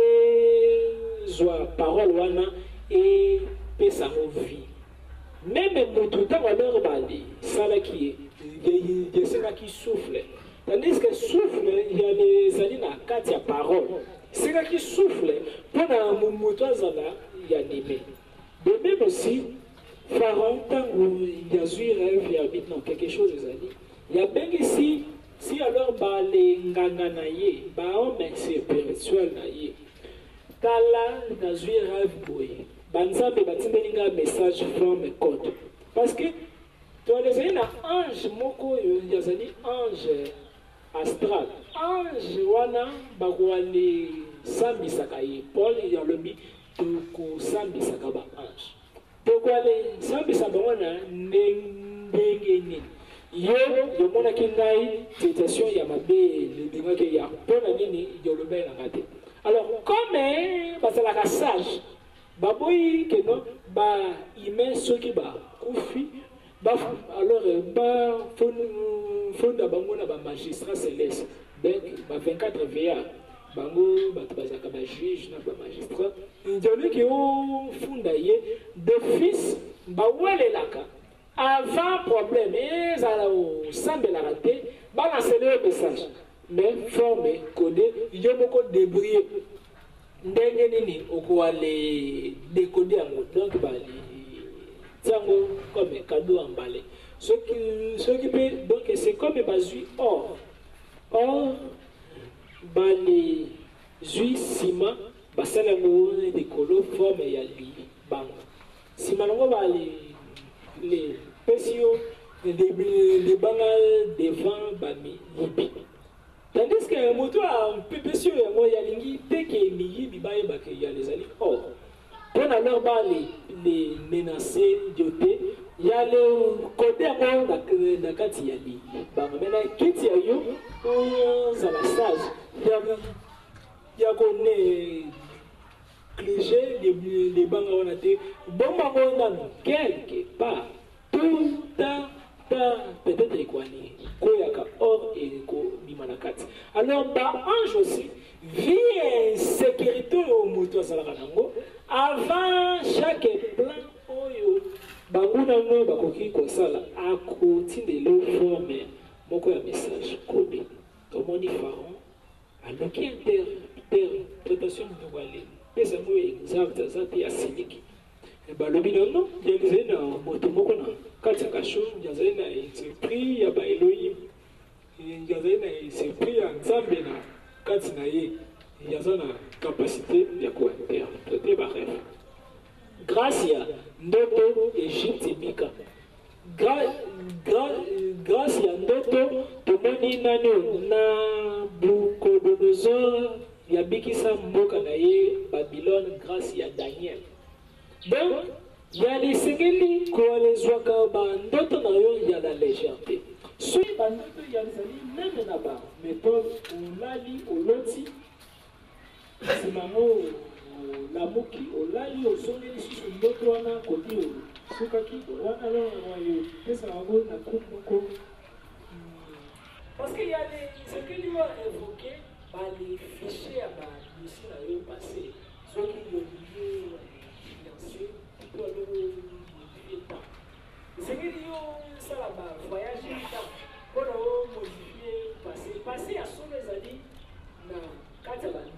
la parole wana et sa vie. Même mon tout temps à leur bali, ça là qui est, il y a ceux qui soufflent. Tandis que souffle, il y a les alina katia parole. C'est là qui souffle, pour la moumoto zala, il y a aimé. De même aussi, Pharaon, tant il y a eu rêve, il y a maintenant quelque chose, il y a bien ici, si alors les nganganaye, homme spirituel naye, tala il y a eu rêve boy, banzambe batimelinga message from code. Parce que tu as les anges, moko, il y a des anges astral. Ange wana bagwale sambi sakaye, Paul il y a le mi, tuku sambi sakaba ange. Bagwale sambi sabawana nengeni. Yo mona kinai citation ya mabe le binga ke ya pona nini yo le ben ngate. Alors comme basala sage baboyi que non ba ime soki ba kufi ba alors ba fonda bango na ba magistrat céleste donc ba 24 VA bango ba bazaka ba juge na ba magistrat ndjoli ki o funda ye de fils ba welelaka avant problème ezala o sambela raté ba lancer le message mais formé codé yo moko débrouiller ndenge nini okoale décoder yango donc ba tiango comme cadeau emballé ce qui peut donc c'est comme bazui or bali zui sima basala ngo de colo forme ya li bango sima ngo bali les pesio les bangal devant bami libi tandis que moto a pesio ya ngo ya lingi teke mi bibaye ba ke ya les ali or pour alors les menacer dioté il y a le côté à la kati ya li ba maintenant kiti ya yo za la stage il y a connait cliché les banques on a été bon dans quelque part tout temps peut-être quoi koyaka or et ko bimanakati alors ba ange aussi vie sécurité au moto salaka nango avant chaque plan oyo banguna ngo bakoki kosala akotindelo forme moko ya message kobe tomoni Pharaon aloki interprétation de wale pesa mo exemple za pia siniki balobi non yalizai na moto moko na kati ya kasho yazai na esprit ya ba Elohim yazai na esprit ya Nzambe na kati na ye yaza na capacité ya ko-interpréter ba rêve grâce ya ndoto Égypte bika grâce ya ndoto tomoni nani na Nabucodonosor ya bikisa mboka na ye Babylone grâce ya Daniel. Donc il y a les sengeli ko les waka ba ndoto na yo ya la légèreté so ba ndoto ya zali même na ba méthode olali oloti simamo lamuki olali osongeli susu ndoto wana kodi sukaki wana lo yo pesa ngo na kuko parce qu'il y a des ce que lui a évoqué par les fichiers à la mission à eux passé ceux qui ont lié financier pour le temps c'est que ça là-bas voyage pour le modifier passé à son les alliés na katala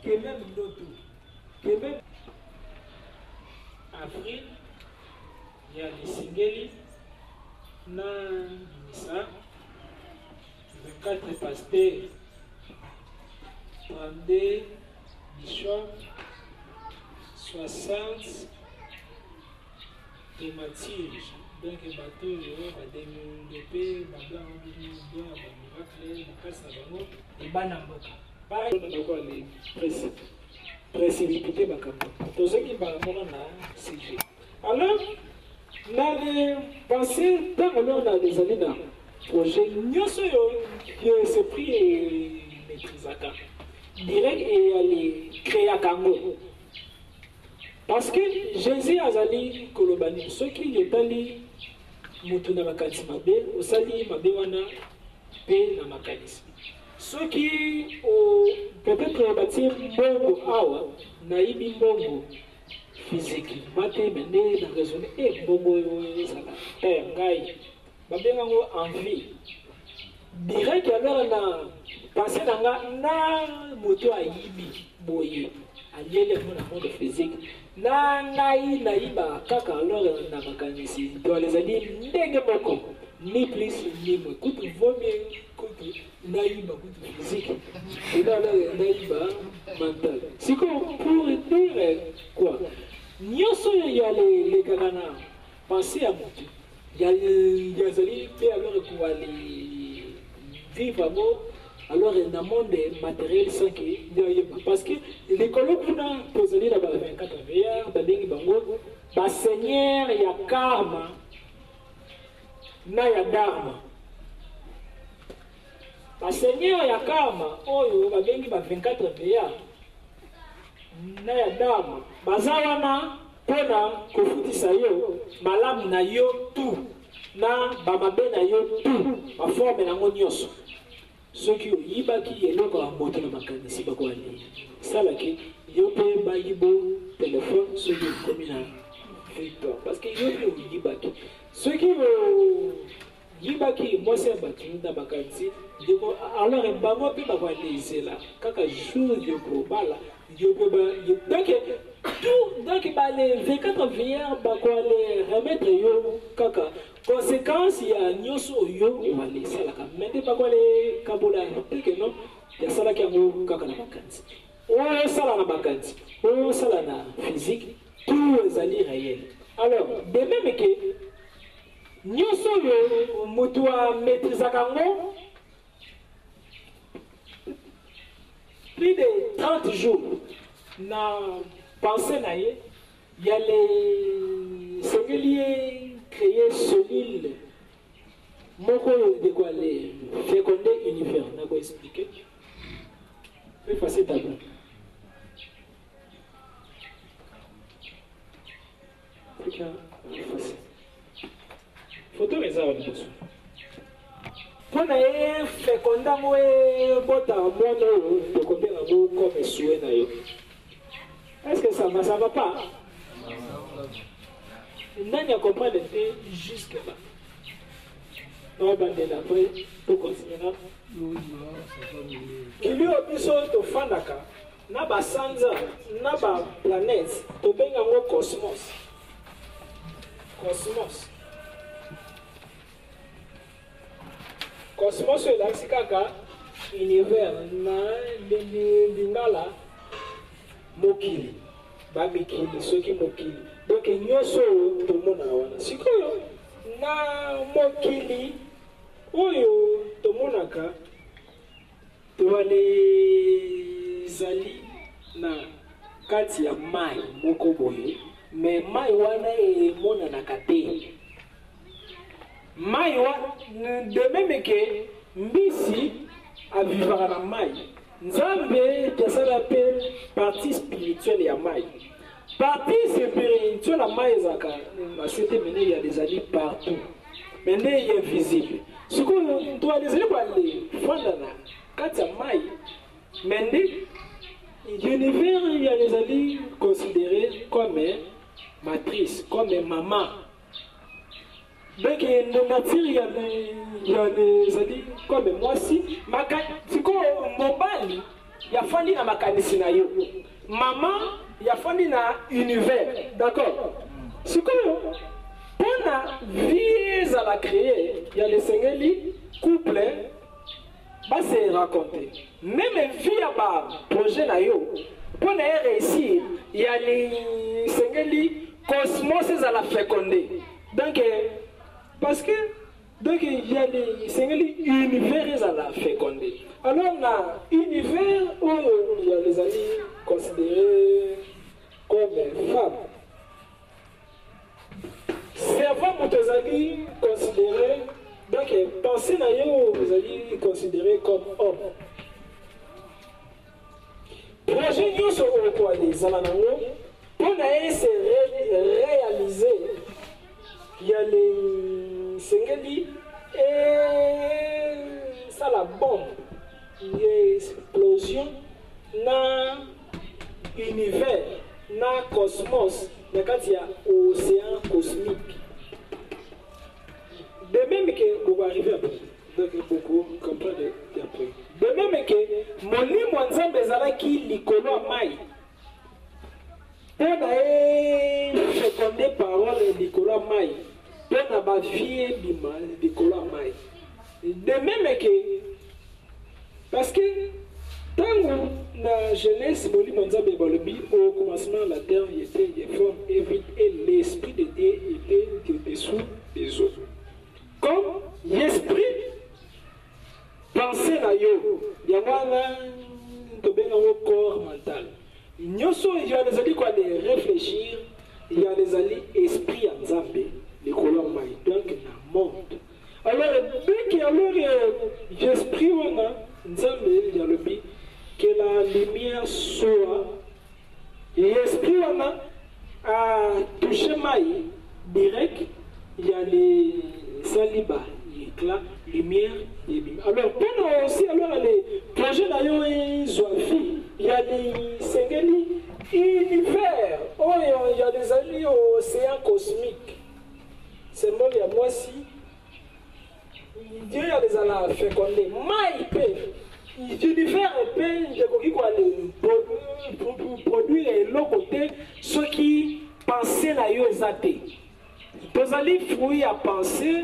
que même d'autres, que même avril, il y a des singles, ça, 24 pasteurs, 32 bishops, 60 thématiques. Donc, les bateaux, va développer, et banamboka. Pareil, on a les précipiter tout ce qui va à sujet. Alors, dans les pensées, dans les années d'un projet, nous sommes ce prix et maîtrise direct et aller créer à Congo. Parce que Jésus a zali kolobani, ceux qui est allé mutuna makanisi mabe, osali mabe wana pe na makanisi. Ceux qui peut-être bâtir mbongo awa na ibi mbongo physique, maté mende na raisonner et mbongo ezala terre ngai babenga ngo envie. Direct alors na penser na moto ayibi boye aliele mon monde physique. Ngai naïba kaka alors na makanisi to les ali ndenge moko ni plus ni moins coûte vaut mieux coûte naïba coûte physique et là naïba mental c'est comme pour dire quoi nyoso ya les kanana penser à moto ya zali pe alors pour aller vivre à mot alors dans le monde matériel sans que parce que les colons pour aller là-bas 24 veillères babengi bango ba seigneur ya karma na ya dharma ba seigneur ya karma oyo babengi ba 24 veillères na ya dharma bazawana pona kofutisa yo malamu na yo tout na bamabe na yo tout ba forme na ngo nyonso. Ceux qui ont yibaki et l'ont monté dans ma canne, quoi ça là qui yo pe ba yibo téléphone ceux qui ont commis la victoire parce que yo pe yibaki ceux qui ont yibaki moi c'est battu dans ma canne alors un bamo pe ba les là kaka jour yo ko bala yo pe ba donc tout donc ba les 24 veillères ba quoi les remettre yo kaka conséquence il y a nyoso yo wale sala ka mende ba quoi les kabola que non ya sala ki ngo kaka na makanzi o sala na makanzi o sala na physique tout les alliés réels alors de même que nyoso yo mutu a maîtriser kango plus de 30 jours na pensée na ye il y a les singuliers créer cellules moko de quoi les féconder univers n'a quoi expliquer plus facile d'abord photo les a dessus pour na féconder moi bota mono de côté na go comme souhait na yo est-ce que ça va pas nani a comprendre jusque là on va demander après pour continuer là il y a besoin de fandaka na ba sanza na ba planète to benga ngo cosmos est là sikaka univers na lingala mokili ba mikili soki mokili donc nyoso to mona wana sikoyo na mokili oyo to monaka to wale zali na kati ya mai moko boye mais mai wana e mona na kate mai wana de même que mbisi a vivre na mai nzambe tesala pe partie spirituelle ya mai. Partie spirituelle à Maïzaka, la société menée, il y a des alliés partout. Maintenant, il est invisible. Ce qu'on doit les aller, Fandana, quand il y a Maï, maintenant, l'univers, il y a des alliés considérés comme matrice, comme maman. Donc, dans la nature, il y a des alliés comme moi aussi. C'est comme mon bal. ya fandi na makanisi na yo. Maman ya fandi na univers. D'accord? C'est comme pour la vie à la créer, il y a les singeli couple va se raconter. Même vie à projet na yo pour réussir, il y a les singeli cosmos à la féconder. Donc parce que donc il y a les singeli univers à la féconder. Alors là, univers où il y a les amis considérés comme femmes. Cerveau mutazali considéré, donc pensez na yo vous allez considéré comme homme. Projet nous sur quoi des alanango pour se réaliser. Il y a les singeli et ça la bombe, il y a explosion na univers, na cosmos. Quand il y a océan cosmique. De même que vous arrivez après, donc beaucoup comprendre après. De même que mon lit mwanzambe zala qui likolo mai. Pour féconder parole likolo mai. Pour na vie bima likolo mai. De même que parce que tant la jeunesse, au commencement, la terre était des formes et vide et l'esprit de Dieu était au-dessous des eaux. Comme l'esprit pensait à yo, il y a un corps mental. Il y a les alliés quoi de réfléchir, il y a les alliés esprit en Zambé, les colons maïs, donc le monde. Alors, dès qu'il y a l'esprit, Zambé, il y a le but. Que la lumière soit, l'esprit a touché maï direct, il y a les salibas, l'éclat, lumière et bim. Alors, pendant aussi, alors les projets d'ailleurs, il y a des singeli univers, oh, il y a des alliés au océan cosmique. C'est moi, il y a moi aussi. Dieu a des alliés fécondés, maï l'univers peut produire l'autre côté ce qui pensaient na yo ezate. Vous allez fruit à penser.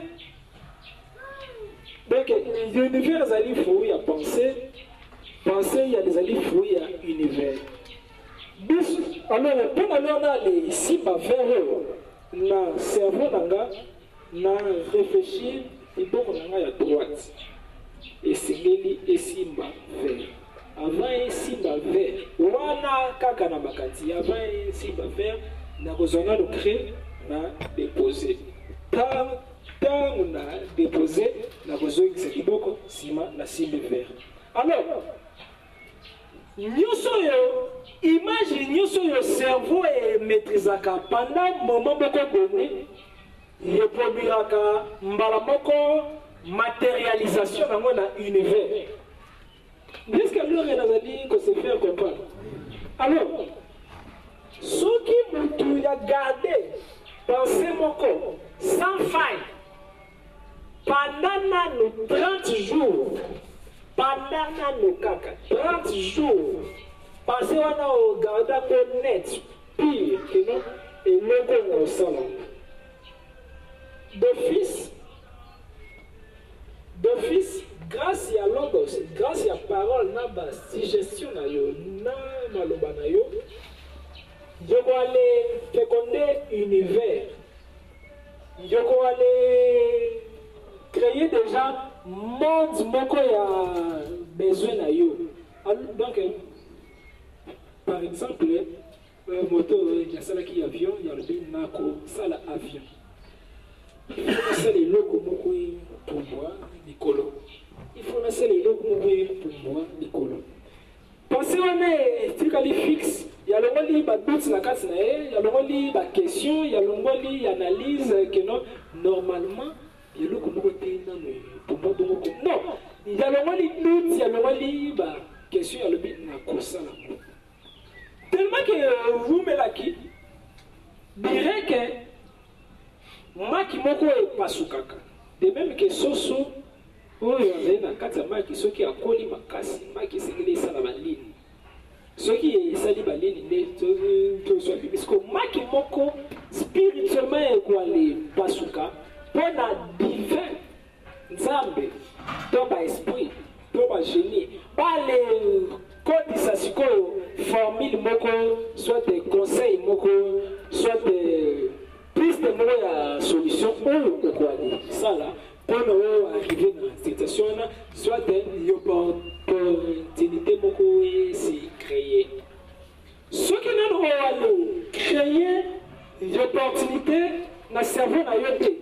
Donc l'univers allait fruit à penser. Penser il y a des alliés fruits à univers. Alors pour aller on a les simba vers na cerveau nanga na réfléchir et donc on a à droite. Et singeli et simba vert. Avant un simba vert, wana kaka na makati. Avant un simba vert, na kozona le cré na déposé. Tant on a déposé, na kozona kiboko sima na simba vert. Alors, nyoso yo image nyoso yo cerveau et maîtrisaka pendant moment boko donné, il produira mbala moko matérialisation dans mon univers. Est-ce que l'heure est qu'on se fait comprendre? Alors, ce qui m'a gardé penser mon corps sans faille pendant nos 30 jours, pendant nos 30 jours, pensez qu'on a gardé mon net pire que nous et nous au salon. D'office, grâce à logos, grâce à parole, na ba suggestion na yo, na maloba na yo, je vais aller féconder univers. Je vais aller créer déjà monde moko ya besoin na yo. Donc, par exemple, moto il y a ça qui est avion, il y a le binako, ça l'avion. Il faut lancer les logos pour moi, Nicolo. Il faut lancer les logos pour moi, Nicolo. Pensez on est truc fixe. Il y a le mot li ba doute la case na il y a le mot li ba question, il y a le mot li analyse que non normalement il y a le mot côté pour moi non, il y a le mot li doute, il y a le mot li ba question, il y a le bit na kosa la. Tellement que vous me la qui dirait que maki moko epasukaka de même que soso oyo azali na kati ya maki soki akoli makasi maki esengeli esala balini Ce qui est sali balini ne soit parce que maki moko spirituellement et quoi les pasuka pour la divin nzambe to ba esprit to ba génie pas les codes sasiko formule moko soit des conseils moko soit des pistes de solution ou quoi ça là pour nous arriver dans cette situation là soit des opportunités moko c'est créer ce que nous allons créer une opportunité na cerveau na yote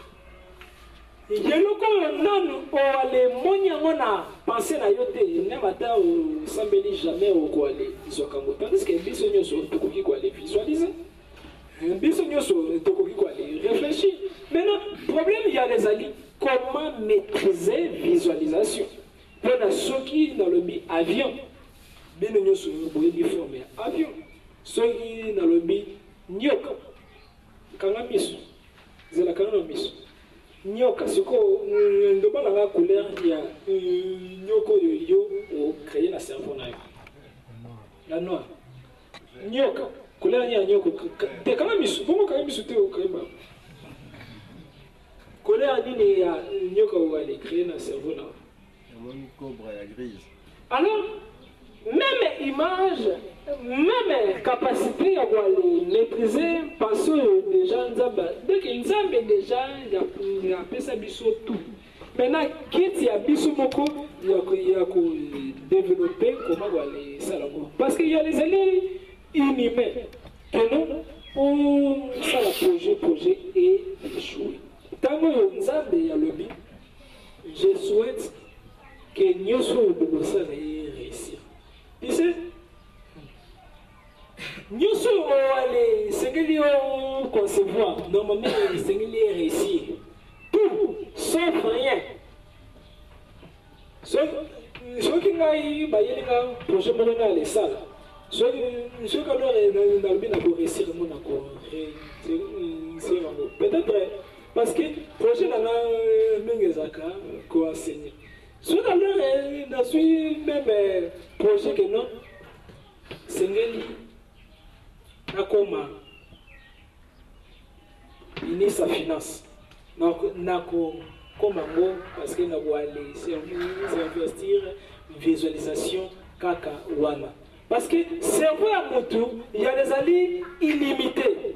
yeloko non o ale monyango na penser na yote ne mata o sambeli jamais o ko ale isokango tandis que biso nyoso tokoki ko ale visualiser biso nyoso tokoki ko ale réfléchir maintenant problème il y a les alliés comment maîtriser visualisation pour na soki dans le bi avion bino nyoso boye bi former avion soki dans le bi nyoka kanga miso zela kanga miso nyoka siko ndoba la couleur ya nyoko yo o créer la cerveau na yo la noire nyoka couleur ya nyoko te kanga miso bongo kanga miso te o kaiba couleur nini ya nyoka o va créer na cerveau na Mon cobra ya grise. alors même image, même capacité à maîtriser, parce que déjà, dès que Nzambe déjà, il a fait ça tout. Maintenant, qu'il y a biso moko, il y a développer comment aller ça là. Parce qu'il y a les alliés inhumains que nous, on ça la projet et échoué. Tant que Nzambe y a le but, je souhaite que nous soyons de ça réussir. Tu sais, nous sommes allés, c'est que nous concevoir, normalement, c'est que nous réussir. Tout, sauf rien. Ce qui n'a pas eu de projet dans les salles. Ce qui n'a pas eu de réussir, peut-être parce que le projet n'a pas eu enseigner. Ce qui n'a pas eu même projet que non, c'est que nakoma ini sa finance nako comme parce que nous allons investir visualisation kaka wana parce que cerveau à moto il y a des alliés illimités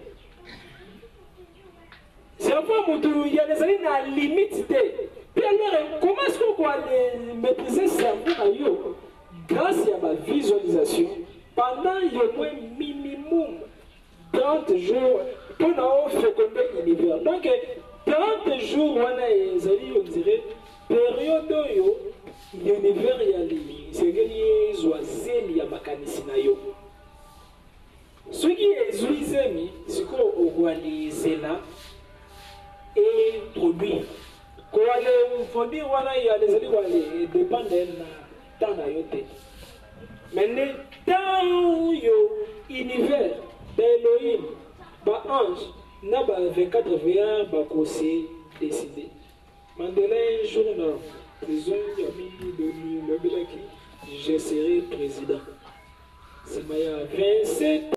cerveau à moto il y a des alliés à limite puis alors comment est-ce qu'on va maîtriser cerveau à yo grâce à ma visualisation pendant le moins minimum 30 jours pour nous féconder l'univers. Donc 30 jours, on dirait période où l'univers c'est que ya makanisi na yo. Ce qui est zuizemi, c'est qu'on voit les zéla et produire. Quand on faut dire il y a des alliés qui dépendent d'un temps na yote. Mais dans l'univers d'Elohim, ba ange, n'a pas 24 veillants, ba conseil décidé. Mandela un jour dans la prison, il y a mis le je serai président. C'est 27